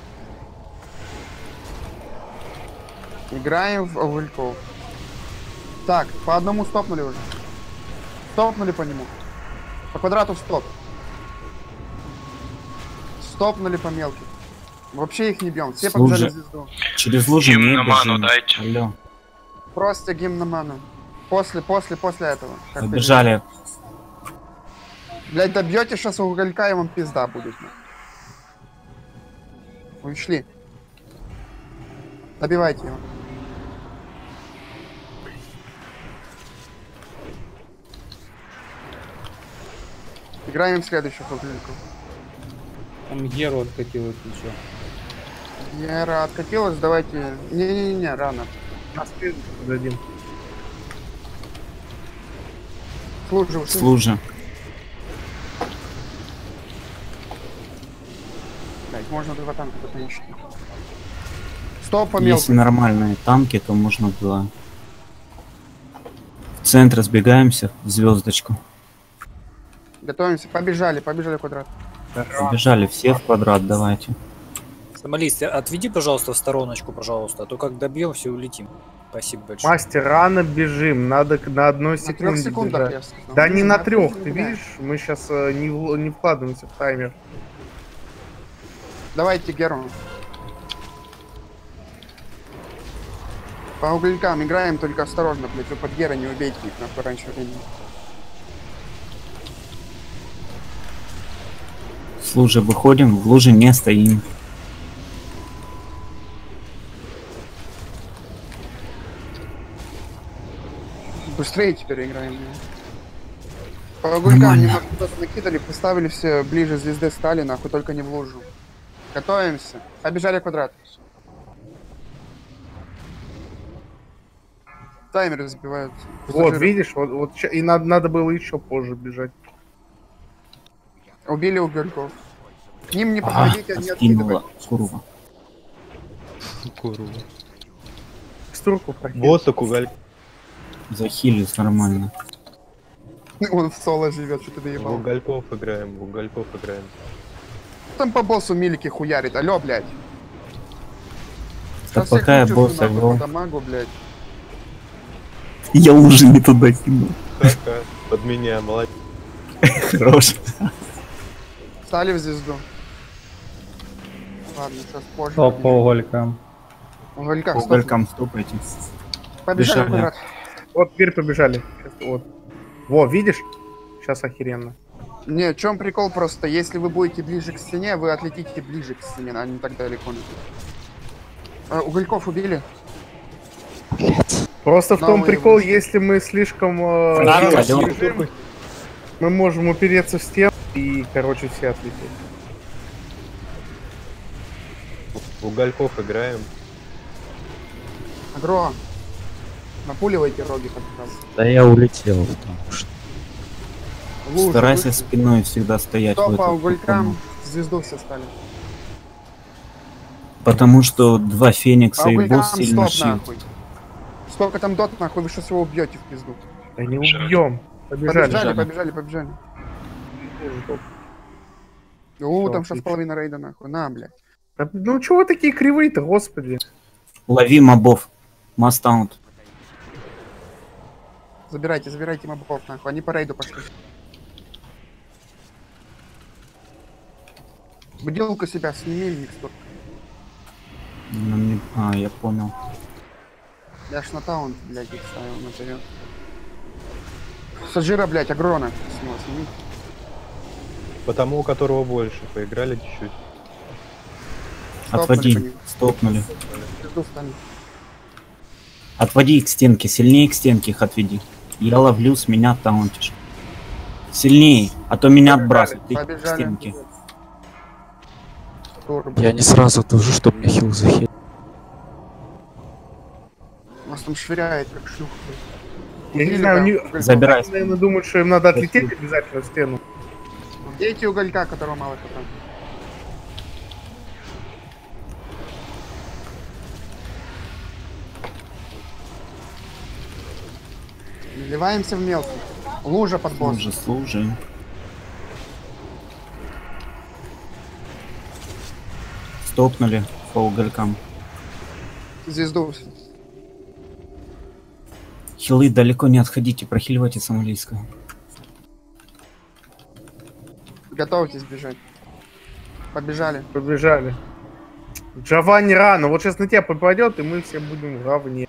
[SPEAKER 1] Играем в гульков. Так, по одному стопнули уже. Стопнули по нему. По квадрату стоп. Стопнули по мелким. Вообще их не бьем. Все
[SPEAKER 7] Служи.
[SPEAKER 1] побежали в звезду.
[SPEAKER 7] Через лужи
[SPEAKER 2] Гимн
[SPEAKER 7] не
[SPEAKER 2] на ману
[SPEAKER 7] бежим.
[SPEAKER 2] дайте.
[SPEAKER 7] Алло.
[SPEAKER 1] Просто гимн на ману. После, после, после этого. Как ты
[SPEAKER 7] Побежали.
[SPEAKER 1] видишь. Блять, добьете сейчас уголька, и вам пизда будет. Ушли. Добивайте его. Играем в следующих угольку.
[SPEAKER 14] Там Геру откатилось еще.
[SPEAKER 1] Гера откатилась, давайте... Не-не-не, рано.
[SPEAKER 3] Нас дадим.
[SPEAKER 1] Служу, ушли.
[SPEAKER 7] Служи.
[SPEAKER 1] Блять, можно два танка потащить. Стоп, по
[SPEAKER 7] Если
[SPEAKER 1] мелкой.
[SPEAKER 7] нормальные танки, то можно было. В центр сбегаемся, в звездочку.
[SPEAKER 1] Готовимся, побежали, побежали в квадрат.
[SPEAKER 7] Побежали все в квадрат, давайте.
[SPEAKER 9] Самолист, отведи, пожалуйста, в стороночку, пожалуйста, а то как добьем, все улетим. Спасибо большое.
[SPEAKER 3] Мастер, рано бежим, надо к- на одной
[SPEAKER 1] На трех
[SPEAKER 3] секунде
[SPEAKER 1] секундах, я
[SPEAKER 3] бежать.
[SPEAKER 1] сказал.
[SPEAKER 3] Да не на трех,
[SPEAKER 1] трех
[SPEAKER 3] ты видишь, мы сейчас не, в- не вкладываемся в таймер.
[SPEAKER 1] Давайте Геру. По уголькам играем, только осторожно, блядь, вы под Гера не убейте их нахуй раньше времени.
[SPEAKER 7] С лужи выходим, в луже не стоим.
[SPEAKER 1] Быстрее теперь играем. блядь. По уголькам
[SPEAKER 7] Нормально.
[SPEAKER 1] немного кто-то накидали, поставили все ближе звезды стали, нахуй, только не в лужу. Готовимся. Побежали в квадрат. Таймеры забивают.
[SPEAKER 3] Вот,
[SPEAKER 1] Пассажиры.
[SPEAKER 3] видишь, вот, вот ща- и надо, надо было еще позже бежать.
[SPEAKER 1] Убили угольков. К ним не
[SPEAKER 7] А,
[SPEAKER 1] подходите, они
[SPEAKER 7] откинула.
[SPEAKER 1] откидывают.
[SPEAKER 7] Курва.
[SPEAKER 6] Курва.
[SPEAKER 3] Стурку прохил.
[SPEAKER 13] Босса к угольку.
[SPEAKER 7] Захились нормально.
[SPEAKER 1] Он в соло живет, что ты
[SPEAKER 13] В
[SPEAKER 1] доебал.
[SPEAKER 13] угольков играем, в угольков играем.
[SPEAKER 1] Там по боссу милики хуярит, алё, блядь.
[SPEAKER 7] Да
[SPEAKER 1] Со всех
[SPEAKER 7] пока я
[SPEAKER 1] лучших
[SPEAKER 7] босса
[SPEAKER 1] нахуй
[SPEAKER 7] вел.
[SPEAKER 1] по дамагу, блядь.
[SPEAKER 7] Я уже не туда кинул.
[SPEAKER 13] Ха-ха, под меня, молодец.
[SPEAKER 7] Хорош.
[SPEAKER 1] Стали в звезду. Ладно, сейчас позже.
[SPEAKER 14] Стоп по уголькам.
[SPEAKER 1] Уголька,
[SPEAKER 7] По
[SPEAKER 1] стоп.
[SPEAKER 7] уголькам стопайте.
[SPEAKER 1] Побежали в
[SPEAKER 7] Бежали.
[SPEAKER 1] квадрат.
[SPEAKER 3] Вот теперь побежали. Щас, вот. Во, видишь? Сейчас охеренно.
[SPEAKER 1] Не, в чем прикол просто, если вы будете ближе к стене, вы отлетите ближе к стене, а не так далеко. А, угольков убили?
[SPEAKER 3] Просто в том
[SPEAKER 1] Новые
[SPEAKER 3] прикол,
[SPEAKER 1] вышли.
[SPEAKER 3] если мы слишком э,
[SPEAKER 7] Алло.
[SPEAKER 3] рано бежим, мы можем упереться в стену и, короче, все отлететь.
[SPEAKER 13] В угольков играем.
[SPEAKER 1] Агро, напуливайте роги, пожалуйста.
[SPEAKER 8] Да я улетел, потому что...
[SPEAKER 1] Лужи,
[SPEAKER 7] Старайся
[SPEAKER 1] вышли.
[SPEAKER 7] спиной всегда стоять. в
[SPEAKER 1] Стоп, по
[SPEAKER 7] эту
[SPEAKER 1] уголькам
[SPEAKER 7] сторону.
[SPEAKER 1] в звезду все стали.
[SPEAKER 7] Потому что два феникса
[SPEAKER 1] По
[SPEAKER 7] и
[SPEAKER 1] уголькам
[SPEAKER 7] босс сильно
[SPEAKER 1] стоп,
[SPEAKER 7] щит.
[SPEAKER 1] нахуй. Сколько там дот, нахуй, вы сейчас его убьете в пизду.
[SPEAKER 3] Да не убьем. Побежали.
[SPEAKER 1] Побежали, побежали, побежали. У,
[SPEAKER 3] Всё,
[SPEAKER 1] там сейчас
[SPEAKER 3] отлично.
[SPEAKER 1] половина рейда, нахуй. На, блядь.
[SPEAKER 3] Да, ну чего вы такие кривые-то, господи?
[SPEAKER 7] Лови мобов. Мастаунт.
[SPEAKER 1] Забирайте, забирайте мобов, нахуй. Они по рейду пошли. Будилку себя сними, микстур.
[SPEAKER 7] Ну, не- А, я понял.
[SPEAKER 1] Я ж на таунт, блядь, их ставил наперед. Саджира, блядь, агрона. Снова сними.
[SPEAKER 13] Потому у которого больше. Поиграли чуть-чуть.
[SPEAKER 1] Стопнули по
[SPEAKER 7] Отводи.
[SPEAKER 1] ним.
[SPEAKER 7] Стопнули.
[SPEAKER 1] Звезду стали.
[SPEAKER 7] Отводи их к стенке. Сильнее к стенке их отведи. Я ловлю, с меня таунтишь. Сильнее, а то меня отбрасывает. Ты к
[SPEAKER 1] побежали.
[SPEAKER 7] стенке.
[SPEAKER 1] Турбо.
[SPEAKER 8] Я не сразу тоже, чтобы мне хил захил.
[SPEAKER 1] Нас там швыряет, как шлюха.
[SPEAKER 3] Я не
[SPEAKER 1] Убили
[SPEAKER 3] знаю,
[SPEAKER 1] прям
[SPEAKER 3] они,
[SPEAKER 1] уголька.
[SPEAKER 7] Забирай.
[SPEAKER 3] они, наверное, думают, что им надо отлететь обязательно в стену.
[SPEAKER 1] Дети уголька, которого мало хп. Наливаемся в мелкий. Лужа под босс.
[SPEAKER 7] Служи, служи. Стопнули по уголькам.
[SPEAKER 1] Звезду.
[SPEAKER 7] Хилы далеко не отходите, прохиливайте самолийского.
[SPEAKER 1] Готовьтесь бежать. Побежали.
[SPEAKER 3] Побежали. Джованни рано. Вот сейчас на тебя попадет, и мы все будем в говне.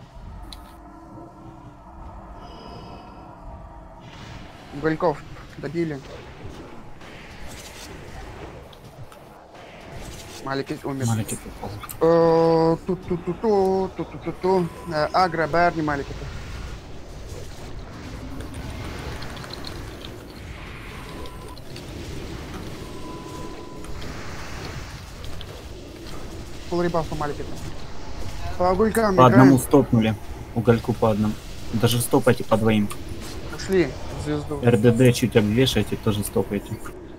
[SPEAKER 1] Угольков добили. Малики умер.
[SPEAKER 7] Малики
[SPEAKER 1] попал. Ту-ту-ту-ту, ту-ту-ту-ту. Агро, Берни, Малики. Пол ребафа Малики. По уголькам
[SPEAKER 7] По одному
[SPEAKER 1] играем.
[SPEAKER 7] стопнули. Угольку по одному. Даже стопайте по двоим.
[SPEAKER 1] Ушли звезду.
[SPEAKER 7] РДД чуть обвешайте, тоже стопайте.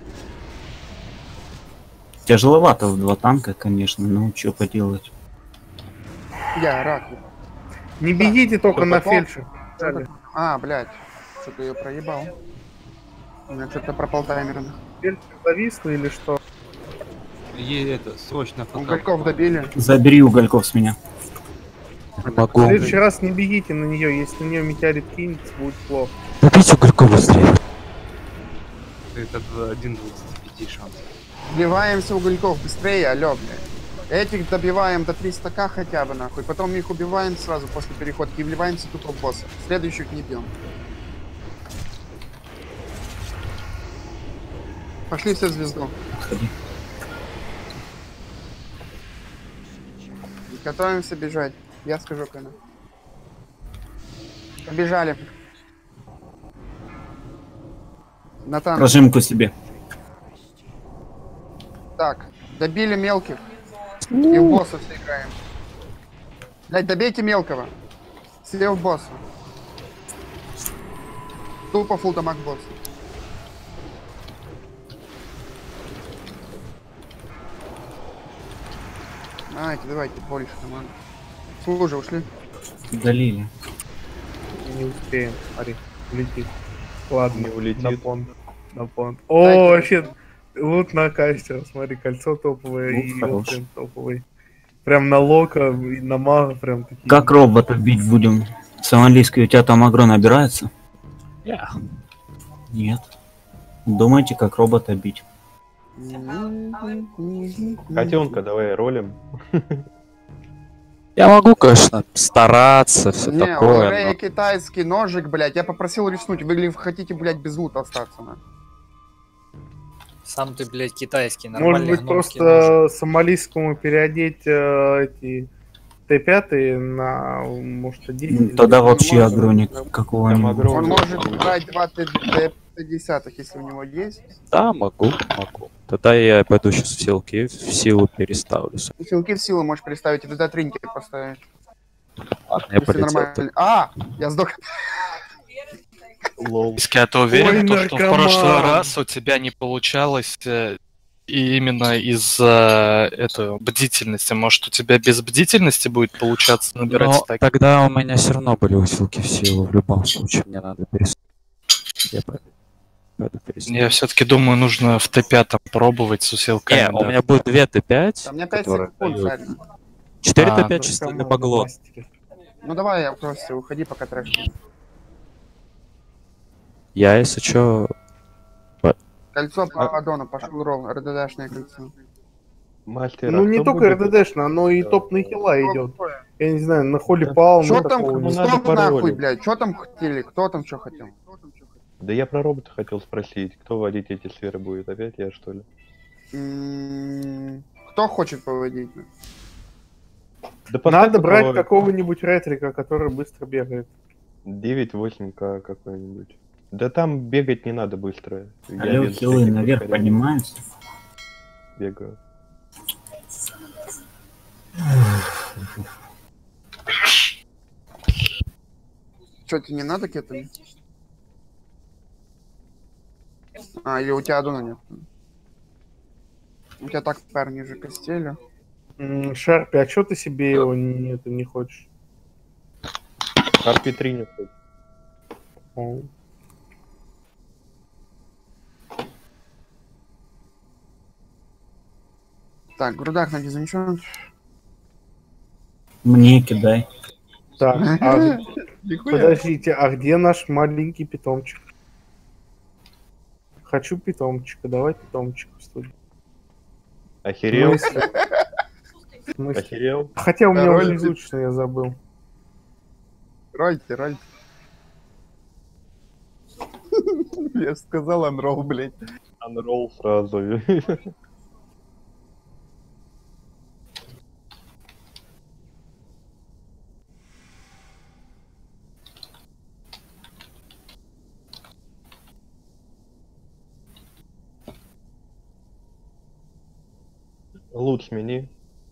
[SPEAKER 7] Тяжеловато в два танка, конечно, но что поделать.
[SPEAKER 1] Я рак.
[SPEAKER 3] Не бегите только на фельдшер.
[SPEAKER 1] А, блядь. Что-то я проебал. У меня что-то пропал таймер.
[SPEAKER 3] Фельдшер зависло или что?
[SPEAKER 14] Ей это, срочно фотограф.
[SPEAKER 1] Угольков добили.
[SPEAKER 7] Забери угольков с меня.
[SPEAKER 3] В следующий раз не бегите на нее, если на нее метеорит кинется, будет плохо.
[SPEAKER 8] Добейте угольков быстрее.
[SPEAKER 14] Это один двадцать пять шанс.
[SPEAKER 1] Вливаемся угольков быстрее, алё, блядь. Этих добиваем до триста ка хотя бы, нахуй. Потом их убиваем сразу после переходки и вливаемся тупо в босса. Следующих не бьем. Пошли все в звезду.
[SPEAKER 7] Отходи.
[SPEAKER 1] Готовимся бежать. Я скажу, когда. Побежали. Натан.
[SPEAKER 7] Прожимку себе.
[SPEAKER 1] Так, добили мелких. И в босса все играем. Блять, добейте мелкого. Все в босса. Тупо фулл дамаг босса. Давайте, давайте, больше команды. Служи, ушли.
[SPEAKER 7] Долили.
[SPEAKER 3] Не успеем, смотри, улетит. Ладно,
[SPEAKER 13] Не улетит.
[SPEAKER 3] на понт. На понт. О, вообще, лут на кастер, смотри, кольцо топовое
[SPEAKER 7] Лут
[SPEAKER 3] и
[SPEAKER 7] хорош.
[SPEAKER 3] лут топовый. Прям на лока и на мага прям такие.
[SPEAKER 7] Как робота бить будем? Сомалийский, у тебя там агро набирается?
[SPEAKER 8] Yeah.
[SPEAKER 7] Нет. Думайте, как робота бить.
[SPEAKER 13] Котенка давай ролим.
[SPEAKER 8] Я могу, конечно, стараться, все
[SPEAKER 1] Не,
[SPEAKER 8] такое.
[SPEAKER 1] уже
[SPEAKER 8] Но...
[SPEAKER 1] китайский ножик, блядь. Я попросил рискнуть. Вы ли хотите, блядь, без лута остаться, на?
[SPEAKER 9] Сам ты, блядь, китайский,
[SPEAKER 3] Может
[SPEAKER 9] нормальный
[SPEAKER 3] быть,
[SPEAKER 9] гномский
[SPEAKER 3] просто
[SPEAKER 9] ножик.
[SPEAKER 3] сомалийскому переодеть э, эти Т пять на, может, десять.
[SPEAKER 7] Тогда вообще агро какого-нибудь.
[SPEAKER 1] Он может брать два Т десятых, если у него есть.
[SPEAKER 8] Да, могу, могу. Тогда я пойду сейчас в силки, в силу переставлю.
[SPEAKER 1] Силки в силу можешь переставить, и туда тринки поставить.
[SPEAKER 8] Ладно, я
[SPEAKER 1] Если
[SPEAKER 8] полетел.
[SPEAKER 1] нормально. А! Я сдох.
[SPEAKER 15] Иски, а ты уверен,
[SPEAKER 3] Ой,
[SPEAKER 15] то, что в прошлый
[SPEAKER 3] наркоман.
[SPEAKER 15] раз у тебя не получалось э, и именно из-за этой бдительности? Может, у тебя без бдительности будет получаться набирать
[SPEAKER 8] Но
[SPEAKER 15] стаки?
[SPEAKER 8] тогда у меня все равно были усилки в силу. В любом случае мне надо переставить. Я пойду, пойду переставлю.
[SPEAKER 15] Я все-таки думаю, нужно в Т пять пробовать с усилками.
[SPEAKER 8] Не, у
[SPEAKER 15] да.
[SPEAKER 8] меня будет две Т пять,
[SPEAKER 1] Там у меня пять
[SPEAKER 8] которые
[SPEAKER 1] секунд,
[SPEAKER 8] дают
[SPEAKER 1] Сарин.
[SPEAKER 8] четыре
[SPEAKER 7] А,
[SPEAKER 8] Т пять чисто для багло.
[SPEAKER 1] Ну давай, я просто уходи, пока трэш.
[SPEAKER 8] Я, если чё...
[SPEAKER 1] Кольцо по аддону, пошел ровно, РДДшное кольцо.
[SPEAKER 13] Мастер,
[SPEAKER 3] Ну
[SPEAKER 13] а
[SPEAKER 3] не
[SPEAKER 13] кто
[SPEAKER 3] только
[SPEAKER 13] будет?
[SPEAKER 3] РДДшно, оно и топ на хила идет. Я не знаю, на холи пал.
[SPEAKER 1] Что там,
[SPEAKER 13] такого
[SPEAKER 1] что
[SPEAKER 13] не надо
[SPEAKER 1] нахуй,
[SPEAKER 13] паролить.
[SPEAKER 1] блядь? Что там хотели? Кто там что хотел?
[SPEAKER 13] Да я про робота хотел спросить. Кто водить эти сферы будет? Опять я, что ли?
[SPEAKER 1] М, Кто хочет поводить?
[SPEAKER 13] Да поставь
[SPEAKER 3] Надо брать
[SPEAKER 13] такого
[SPEAKER 3] какого-нибудь ретрика, который быстро бегает.
[SPEAKER 13] девять восемь ка какой-нибудь. Да там бегать не надо быстро. Я
[SPEAKER 7] Алло,
[SPEAKER 13] без
[SPEAKER 7] хилы
[SPEAKER 13] всяких
[SPEAKER 7] наверх
[SPEAKER 13] ускорений
[SPEAKER 7] поднимаются.
[SPEAKER 13] бегаю.
[SPEAKER 1] Что, тебе не надо кетами? А, или у тебя аддона нет? У тебя так пар ниже костели.
[SPEAKER 3] М, Шарпи, а чё ты себе его не, это, не хочешь?
[SPEAKER 13] Харпи три не хочет.
[SPEAKER 3] О.
[SPEAKER 1] Так, грудак на занесен.
[SPEAKER 7] Мне кидай.
[SPEAKER 3] Так, а,
[SPEAKER 1] Нихуя.
[SPEAKER 3] подождите, а где наш маленький питомчик? Хочу питомчика, давай питомчика в студию.
[SPEAKER 13] Охерел?
[SPEAKER 3] Ну, если- смысле?
[SPEAKER 13] Охерел?
[SPEAKER 3] Хотя у меня
[SPEAKER 1] Да,
[SPEAKER 3] уже
[SPEAKER 1] роль-
[SPEAKER 3] изучено, я забыл.
[SPEAKER 1] Рольте, рольте. Я же сказал анролл, блядь.
[SPEAKER 13] Анролл сразу. Лут смени.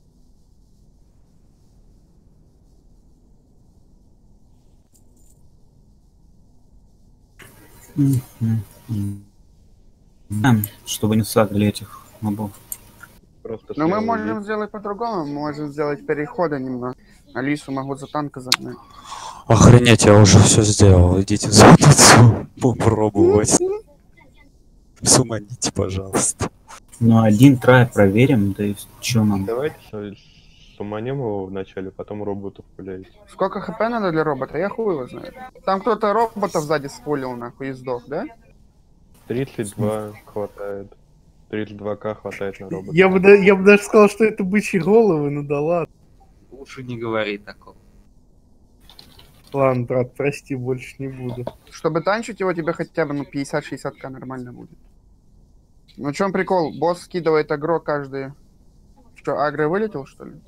[SPEAKER 7] Да, чтобы не сагали этих мобов.
[SPEAKER 13] Просто
[SPEAKER 1] Но мы
[SPEAKER 13] слева
[SPEAKER 1] можем
[SPEAKER 13] иди.
[SPEAKER 1] сделать по-другому. Мы можем сделать переходы немного. Алису могу за танка загнать.
[SPEAKER 8] Охренеть, я уже все сделал. Идите за отцу попробовать. Суманите, пожалуйста.
[SPEAKER 7] Ну, один трай проверим, да и чё нам?
[SPEAKER 13] Давайте с- суманем его вначале, потом роботов пулять.
[SPEAKER 1] Сколько хп надо для робота? Я хуй его знаю. Там кто-то роботов сзади спулил нахуй и сдох, да?
[SPEAKER 13] тридцать два хватает. тридцать два ка хватает на робота.
[SPEAKER 3] Я бы, да- я бы даже сказал, что это бычьи головы, ну да ладно.
[SPEAKER 14] Лучше не говори такого.
[SPEAKER 3] Ладно, брат, прости, больше не буду.
[SPEAKER 1] Чтобы танчить его, тебе хотя бы ну, пятьдесят-шестьдесят ка нормально будет. Ну в чем прикол? Босс скидывает агро каждый... Что, агро вылетел, что ли?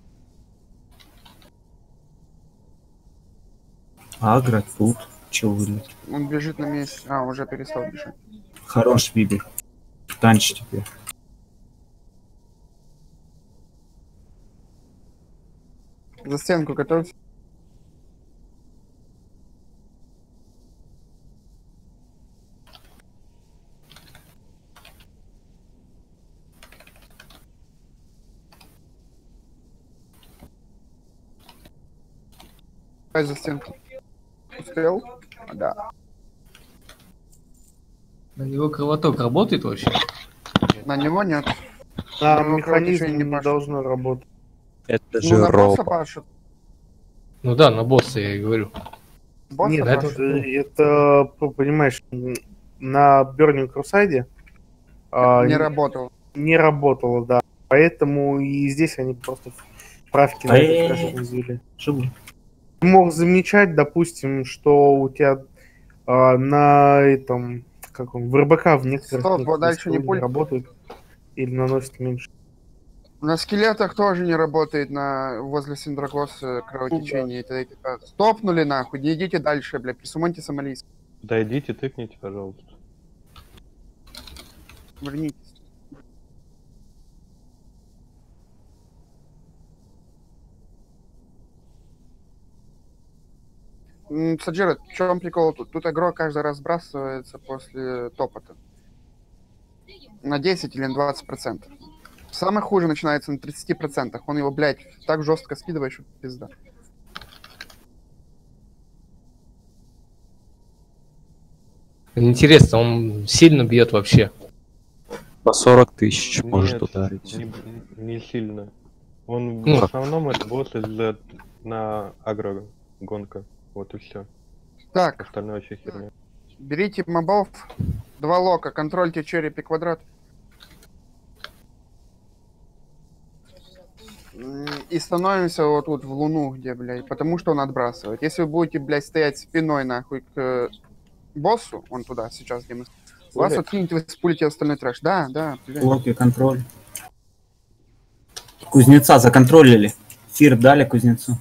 [SPEAKER 7] Агро тут. Чё вылет?
[SPEAKER 1] Он бежит на месте. А, уже перестал бежать.
[SPEAKER 7] Хорош, Биби. Танч теперь.
[SPEAKER 1] За стенку готовься. Дай за стенку. Успел? Да.
[SPEAKER 11] На него кровоток работает вообще?
[SPEAKER 1] На него нет.
[SPEAKER 3] На
[SPEAKER 1] На него
[SPEAKER 3] механизм
[SPEAKER 1] кровотечение
[SPEAKER 3] не,
[SPEAKER 1] не пашет.
[SPEAKER 3] должно работать.
[SPEAKER 8] Это
[SPEAKER 1] Ну,
[SPEAKER 8] же
[SPEAKER 1] на босса
[SPEAKER 8] робот.
[SPEAKER 1] пашет.
[SPEAKER 11] Ну да, на босса я и говорю.
[SPEAKER 1] Босса
[SPEAKER 3] Нет,
[SPEAKER 1] пашет.
[SPEAKER 3] это, это, п- понимаешь, м, на Burning Crusade а,
[SPEAKER 1] Не
[SPEAKER 3] не-
[SPEAKER 1] работал.
[SPEAKER 3] не работало, да. Поэтому и здесь они просто правки на
[SPEAKER 7] Эй,
[SPEAKER 3] это конечно, ввели.
[SPEAKER 7] Живу.
[SPEAKER 3] Ты мог замечать, допустим, что у тебя а, на этом, как он, в РБК в некоторых,
[SPEAKER 1] Стоп,
[SPEAKER 3] некоторых
[SPEAKER 1] дальше не
[SPEAKER 3] скиллы
[SPEAKER 1] пуль.
[SPEAKER 3] работают или наносят меньше.
[SPEAKER 1] На скелетах тоже не работает на возле Синдракоса кровотечение. Это, это, стопнули нахуй, не идите дальше, бля, присумоньте Сомалийск.
[SPEAKER 13] Дойдите, тыкните, пожалуйста.
[SPEAKER 1] Вернитесь. М, Саджира, в чем прикол тут? Тут агро каждый раз сбрасывается после топота. На десять или на двадцать процентов. Самое хуже начинается на тридцати процентах. Он его, блядь, так жестко скидывает, что пизда.
[SPEAKER 11] Интересно, он сильно бьет вообще?
[SPEAKER 8] По сорок тысяч может
[SPEAKER 13] Нет,
[SPEAKER 8] ударить.
[SPEAKER 13] Не, не сильно. Он
[SPEAKER 11] Ну.
[SPEAKER 13] в основном это босс из-за на агро гонка. Вот и все.
[SPEAKER 1] Так,
[SPEAKER 13] Остальное вообще херня.
[SPEAKER 1] берите мобов. Два лока, контрольте череп и квадрат. М, И становимся вот тут в луну, где, блядь, потому что он отбрасывает. Если вы будете, блядь, стоять спиной, нахуй, к э, боссу, он туда сейчас, где мы... Вас
[SPEAKER 13] Пуля?
[SPEAKER 1] откинет, вы спулите остальной трэш. Да, да, блядь.
[SPEAKER 7] Локи, контроль. Кузнеца законтролили. Фир дали кузнецу.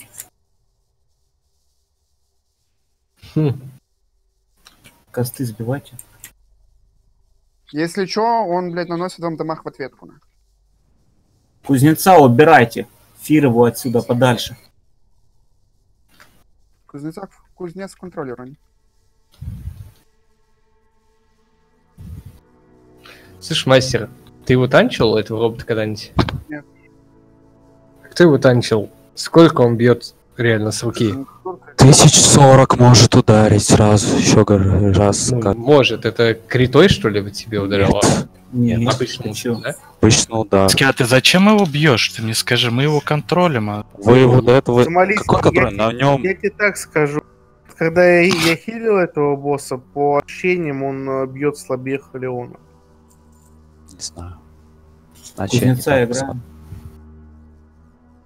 [SPEAKER 11] Хм.
[SPEAKER 7] Косты сбивайте.
[SPEAKER 1] Если чё, он, блядь, наносит вам дамаг в ответку, нахуй.
[SPEAKER 7] Кузнеца убирайте. Фир его отсюда подальше.
[SPEAKER 1] Кузнеца, кузнец в контроле ранее.
[SPEAKER 11] Слышь, мастер, ты его танчил, этого робота, когда-нибудь?
[SPEAKER 1] Нет.
[SPEAKER 11] Кто его танчил? Сколько он бьет реально с руки?
[SPEAKER 8] Тысяч сорок может ударить сразу. Еще гор- раз.
[SPEAKER 11] Ну,
[SPEAKER 8] как
[SPEAKER 11] может, это критой, что ли, в тебе ударило?
[SPEAKER 7] Нет,
[SPEAKER 11] Обычно,
[SPEAKER 7] ты чё?
[SPEAKER 11] да?
[SPEAKER 8] обычно удар.
[SPEAKER 15] А ты зачем его бьешь? Ты мне скажи, мы его контролим, а...
[SPEAKER 8] Вы его до этого...
[SPEAKER 3] Сомалийский,
[SPEAKER 8] Какой контроль?
[SPEAKER 3] я,
[SPEAKER 8] На нем...
[SPEAKER 3] я тебе так скажу. Когда я, я хилил этого босса, по ощущениям он э, бьет слабее Халеона.
[SPEAKER 8] Не знаю. Значит, я не
[SPEAKER 7] Кузнеца
[SPEAKER 8] так
[SPEAKER 7] играем.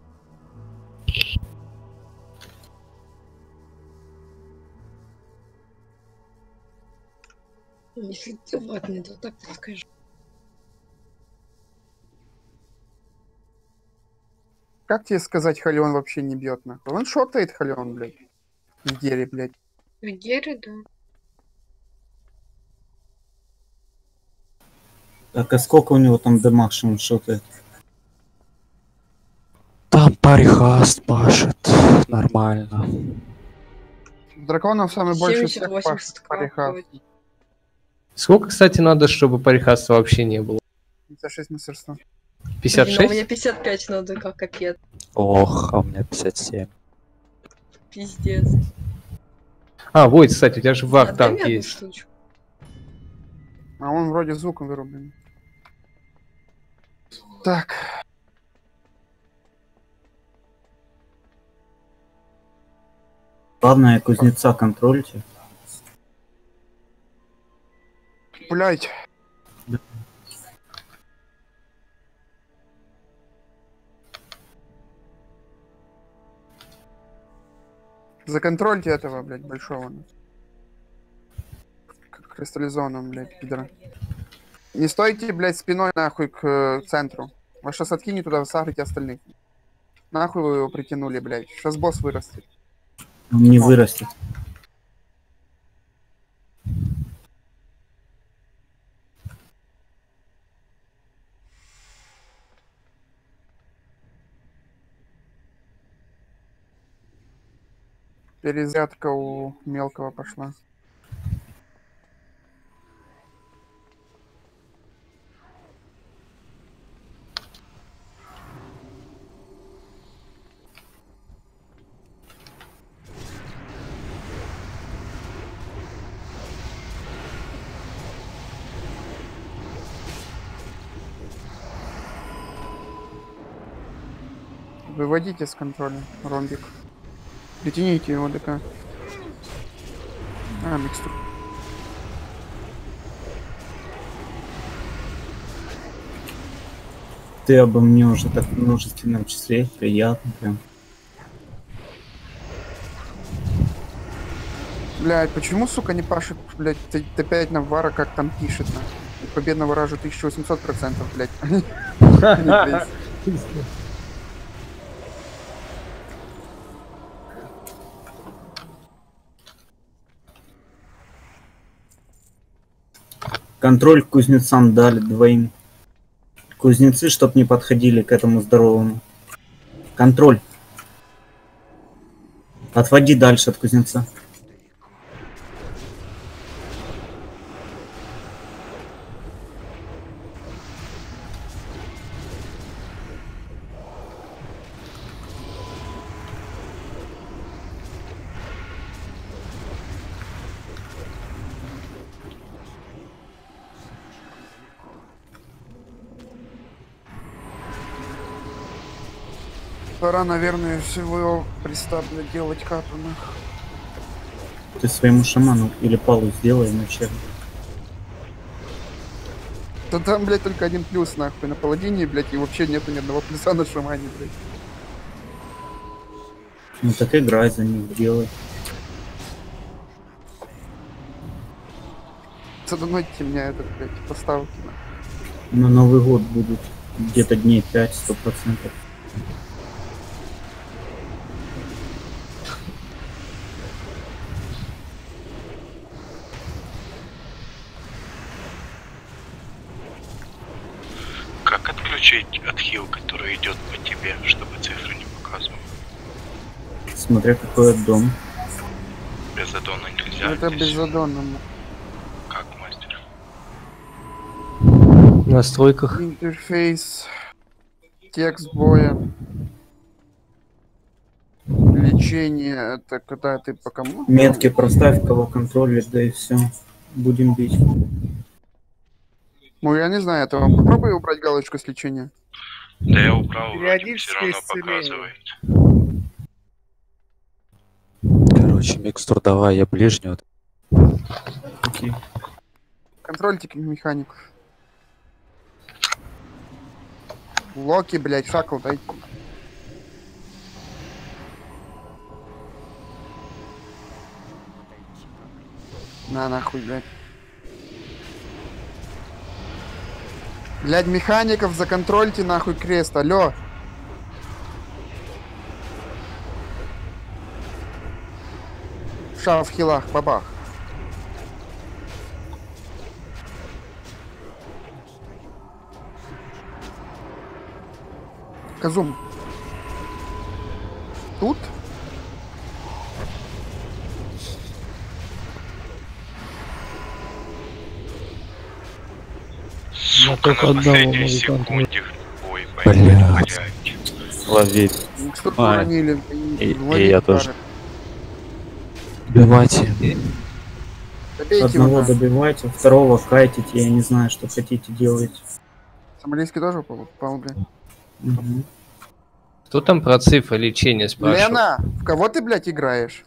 [SPEAKER 4] Если ты ватный, то так ты скажешь.
[SPEAKER 1] Как тебе сказать, Халион вообще не бьет нахуй? Он шотает Халион, блядь. В Гере, блядь.
[SPEAKER 4] В Гере, да.
[SPEAKER 7] Так, а сколько у него там демаг, что он шотает?
[SPEAKER 8] Там парихаст пашет. Нормально.
[SPEAKER 1] Драконов самый больше всех
[SPEAKER 4] семьдесят восемь
[SPEAKER 1] пашет парихаст.
[SPEAKER 11] Сколько, кстати, надо, чтобы парихаста вообще не было?
[SPEAKER 1] пятьдесят шесть мастерства.
[SPEAKER 11] пятьдесят
[SPEAKER 4] Блин, а у
[SPEAKER 11] шесть?
[SPEAKER 4] меня пятьдесят пять надо, как капец.
[SPEAKER 8] Ох, а у меня пятьдесят семь.
[SPEAKER 4] Пиздец.
[SPEAKER 11] А, вот, кстати, у тебя же вар
[SPEAKER 4] Отдай
[SPEAKER 11] танк
[SPEAKER 4] мне одну
[SPEAKER 11] есть.
[SPEAKER 4] штучку.
[SPEAKER 1] А он вроде звуком вырублен. Так.
[SPEAKER 7] Главное, кузнеца контрольте.
[SPEAKER 1] Блять. Законтрольте этого, блядь, большого. К кристаллизованному, блядь, пидора. Не стойте, блядь, спиной нахуй к э, центру. Вы сейчас откинете туда, сагрите остальных. Нахуй вы его притянули, блядь. Сейчас босс вырастет.
[SPEAKER 7] Он не вырастет.
[SPEAKER 1] Перезарядка у мелкого пошла. Выводите с контроля ромбик. Притяните его ДК. А, микстур.
[SPEAKER 7] Ты обо мне уже так в множественном числе. Приятно прям.
[SPEAKER 1] Блядь, почему, сука, не пашет, блядь, Т пять на вара, как там пишет, на? Победного ражу тысяча восемьсот процентов, блядь.
[SPEAKER 7] Контроль кузнецам дали двоим. Кузнецы, чтоб не подходили к этому здоровому. Контроль. Отводи дальше от кузнеца.
[SPEAKER 1] Пора, наверное, всего приставно делать кату, нах.
[SPEAKER 7] Ты своему шаману или палу сделай вначале.
[SPEAKER 1] Да там, блядь, только один плюс, нахуй, на паладине, блядь, и вообще нету ни одного плюса на шамане, блядь.
[SPEAKER 7] Ну так играй за них, делай.
[SPEAKER 1] Задонатьте мне этот, блядь, поставки, нахуй.
[SPEAKER 7] На Новый год будут где-то дней пять сто процентов.
[SPEAKER 2] Как отключить отхил, который идет по тебе, чтобы цифры не показывал?
[SPEAKER 7] Смотря какой дом.
[SPEAKER 2] Без аддона нельзя.
[SPEAKER 1] Это
[SPEAKER 2] здесь?
[SPEAKER 1] без аддона.
[SPEAKER 2] Как, мастер?
[SPEAKER 11] В настройках.
[SPEAKER 1] Интерфейс. Текст боя. Лечение, это когда ты по кому?
[SPEAKER 7] Метки проставь, кого контролит, да и все. Будем бить.
[SPEAKER 1] Ну, я не знаю этого. Попробуй убрать галочку с лечения.
[SPEAKER 2] Да я убрал, вроде все
[SPEAKER 3] Периодическое
[SPEAKER 2] равно
[SPEAKER 3] исцеление.
[SPEAKER 2] показывает.
[SPEAKER 8] Короче, микстур давай, я ближнюю.
[SPEAKER 7] Окей.
[SPEAKER 1] Контрольте механику. Локи, блядь, шакл дайте. На нахуй, блядь. Блядь, механиков, законтрольте нахуй крест, алё. Ша в хилах, бабах. Казум. Тут?
[SPEAKER 2] Сука, на последней секунде. Ой,
[SPEAKER 8] Бля.
[SPEAKER 2] блядь.
[SPEAKER 8] Ловить.
[SPEAKER 1] Что-то
[SPEAKER 8] А,
[SPEAKER 1] уронили.
[SPEAKER 8] и,
[SPEAKER 1] Ловить
[SPEAKER 8] и я
[SPEAKER 1] пары.
[SPEAKER 8] тоже. Убивайте.
[SPEAKER 1] Добейте
[SPEAKER 7] Одного
[SPEAKER 1] его.
[SPEAKER 7] добивайте, второго кайтите, я не знаю, что хотите делать.
[SPEAKER 1] Сомалийский тоже попал, попал, блядь.
[SPEAKER 7] Угу.
[SPEAKER 11] Кто там про цифры лечения спрашивал?
[SPEAKER 1] Лена, в кого ты, блядь, играешь?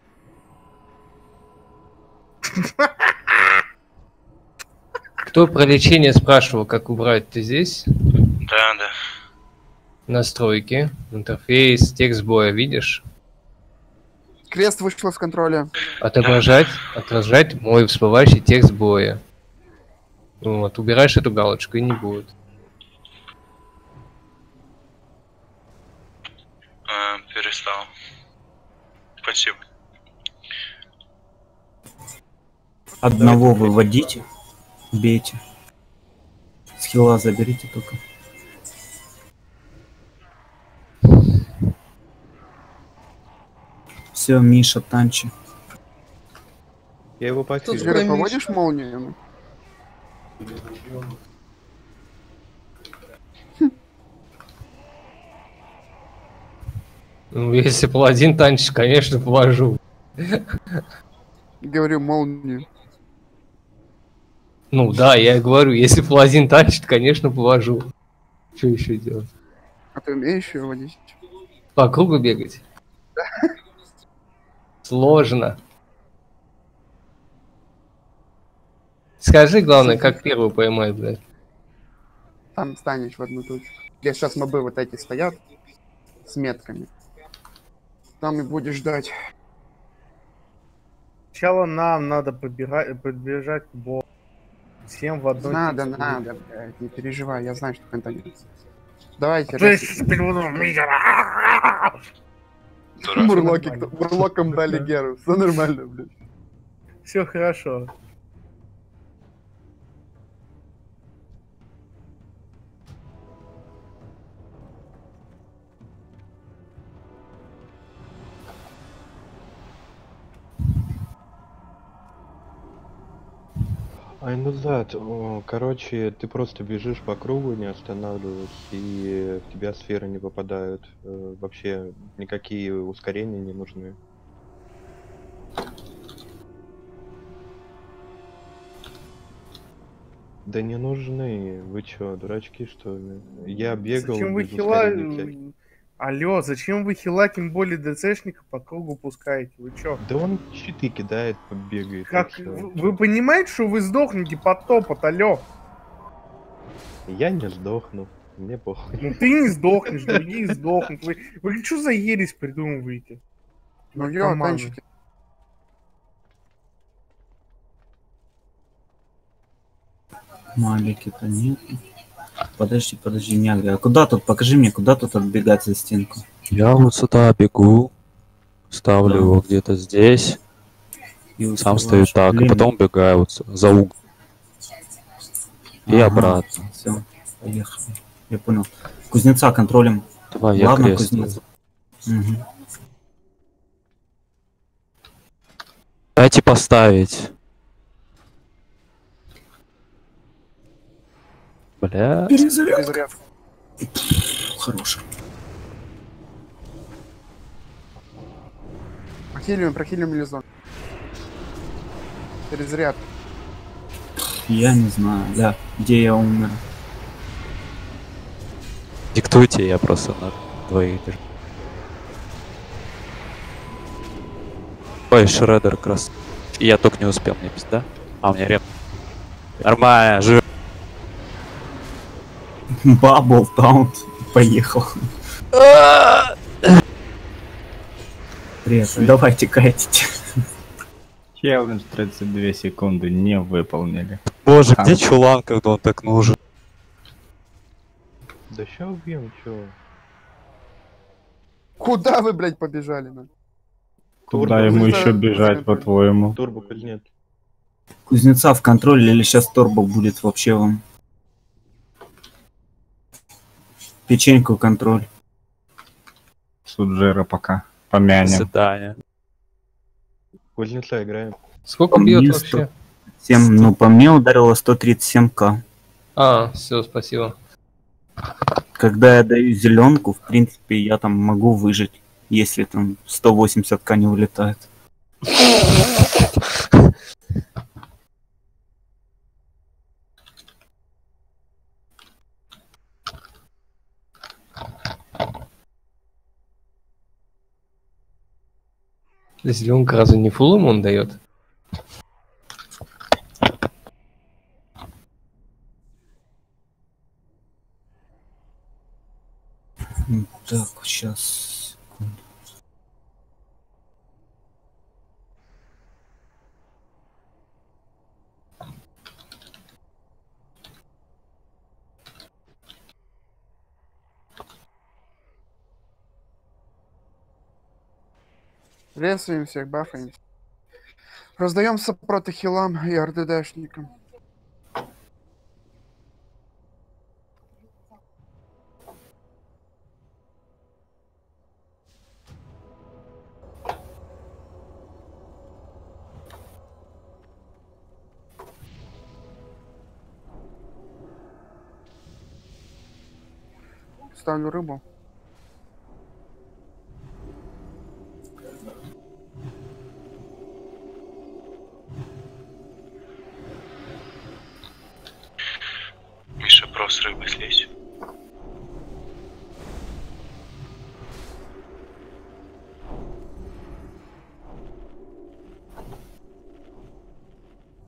[SPEAKER 11] Кто про лечение спрашивал, как убрать? Ты здесь?
[SPEAKER 2] Да, да.
[SPEAKER 11] Настройки, интерфейс, текст боя, видишь?
[SPEAKER 1] Крест вышел из контроля.
[SPEAKER 11] Отображать, отражать мой всплывающий текст боя. Вот, убираешь эту галочку и не будет.
[SPEAKER 2] А, перестал. Спасибо.
[SPEAKER 7] Одного выводите, бейте. С хила заберите только. Все, Миша, танчи.
[SPEAKER 13] Я его
[SPEAKER 1] Ты
[SPEAKER 13] похилил.
[SPEAKER 1] Зверя поводишь молнию?
[SPEAKER 11] Ну, если паладин танчит, конечно, положу.
[SPEAKER 1] Говорю, молнию.
[SPEAKER 11] Ну да, я и говорю, если паладин танчит, конечно, положу. Что еще делать?
[SPEAKER 1] А ты умеешь ее водить?
[SPEAKER 11] По кругу бегать? Сложно. Скажи, главное, как первую поймать, блядь.
[SPEAKER 1] Там станешь в одну точку. Где сейчас мобы вот эти стоят с метками. Там и будешь ждать.
[SPEAKER 3] Сначала нам надо побегать, подбежать к боссу. Всем в одной
[SPEAKER 1] Надо,
[SPEAKER 3] текстуре.
[SPEAKER 1] надо, блядь, не переживай, я знаю, что контент. Давайте.
[SPEAKER 3] То есть,
[SPEAKER 1] Мурлоки, мурлоком дали Геру. Все нормально, блядь.
[SPEAKER 3] Все хорошо.
[SPEAKER 13] Айнузад, о, короче, ты просто бежишь по кругу, не останавливаясь, и в тебя сферы не попадают. Э, Вообще никакие ускорения не нужны. Да не нужны. Вы чё, дурачки, что ли? Я бегал
[SPEAKER 3] Зачем вы
[SPEAKER 13] без
[SPEAKER 3] хила...
[SPEAKER 13] ускорения.
[SPEAKER 3] Алло, зачем вы хила, тем более ДЦшника по кругу пускаете? Вы чё?
[SPEAKER 13] Да он щиты кидает, бегает.
[SPEAKER 3] Как... Вы, вы понимаете, что вы сдохнете под топот, алло?
[SPEAKER 13] Я не сдохну. Мне похуй.
[SPEAKER 3] Ну ты не сдохнешь, другие сдохнут. Вы, вы что за ересь придумываете?
[SPEAKER 1] Ну я, танчики.
[SPEAKER 7] Малики-то нет. Подожди, подожди, не агри. А куда тут? Покажи мне, куда тут отбегать за стенку.
[SPEAKER 8] Я вот сюда бегу, ставлю
[SPEAKER 7] Да.
[SPEAKER 8] его где-то здесь,
[SPEAKER 7] И
[SPEAKER 8] сам
[SPEAKER 7] успеваешь.
[SPEAKER 8] стою так,
[SPEAKER 7] Блин.
[SPEAKER 8] и потом убегаю вот за угол. И
[SPEAKER 7] Ага,
[SPEAKER 8] обратно.
[SPEAKER 7] Все, поехали. Я понял. Кузнеца контролем.
[SPEAKER 8] Давай, я
[SPEAKER 7] Главное,
[SPEAKER 8] крест.
[SPEAKER 7] кузнец. Угу.
[SPEAKER 8] Дайте поставить. Бля.
[SPEAKER 7] Перезаряд. Хороший.
[SPEAKER 1] Прохилим, прохилим Лизон. Перезаряд.
[SPEAKER 7] Я не знаю, да, где я умер.
[SPEAKER 8] Диктуйте, я просто на двоих держу. Ой, Шреддер крас. И я только не успел, мне пизда. А, у меня реп. Нормально, жив.
[SPEAKER 7] Бабл таунт. Поехал. Привет, давайте кайтите.
[SPEAKER 12] Челлендж тридцать две секунды не выполнили.
[SPEAKER 8] Боже,
[SPEAKER 12] А.
[SPEAKER 8] где чулан, когда он так нужен?
[SPEAKER 13] Да ща убьем, чё?
[SPEAKER 1] Куда вы, блядь, побежали, на?
[SPEAKER 16] Куда ему еще бежать, по-твоему?
[SPEAKER 13] Турбо кузнец.
[SPEAKER 7] Кузнеца в контроле или сейчас торбо будет вообще вам? Печеньку контроль.
[SPEAKER 16] Суджера пока. Помянем.
[SPEAKER 8] До свидания.
[SPEAKER 13] Кузнеца играем.
[SPEAKER 11] Сколько бьет вообще?
[SPEAKER 7] семь, ну по мне ударило сто тридцать семь ка.
[SPEAKER 11] А, все, спасибо.
[SPEAKER 7] Когда я даю зеленку, в принципе, я там могу выжить, если там сто восемьдесят ка не улетает.
[SPEAKER 11] Зеленка разве не фуллом он дает?
[SPEAKER 7] Так, сейчас.
[SPEAKER 1] Ресуем всех, бафаемся. Раздаем сопроты хилам и РДДшникам. Ставлю рыбу.
[SPEAKER 2] Миша, прос рыбы слезь.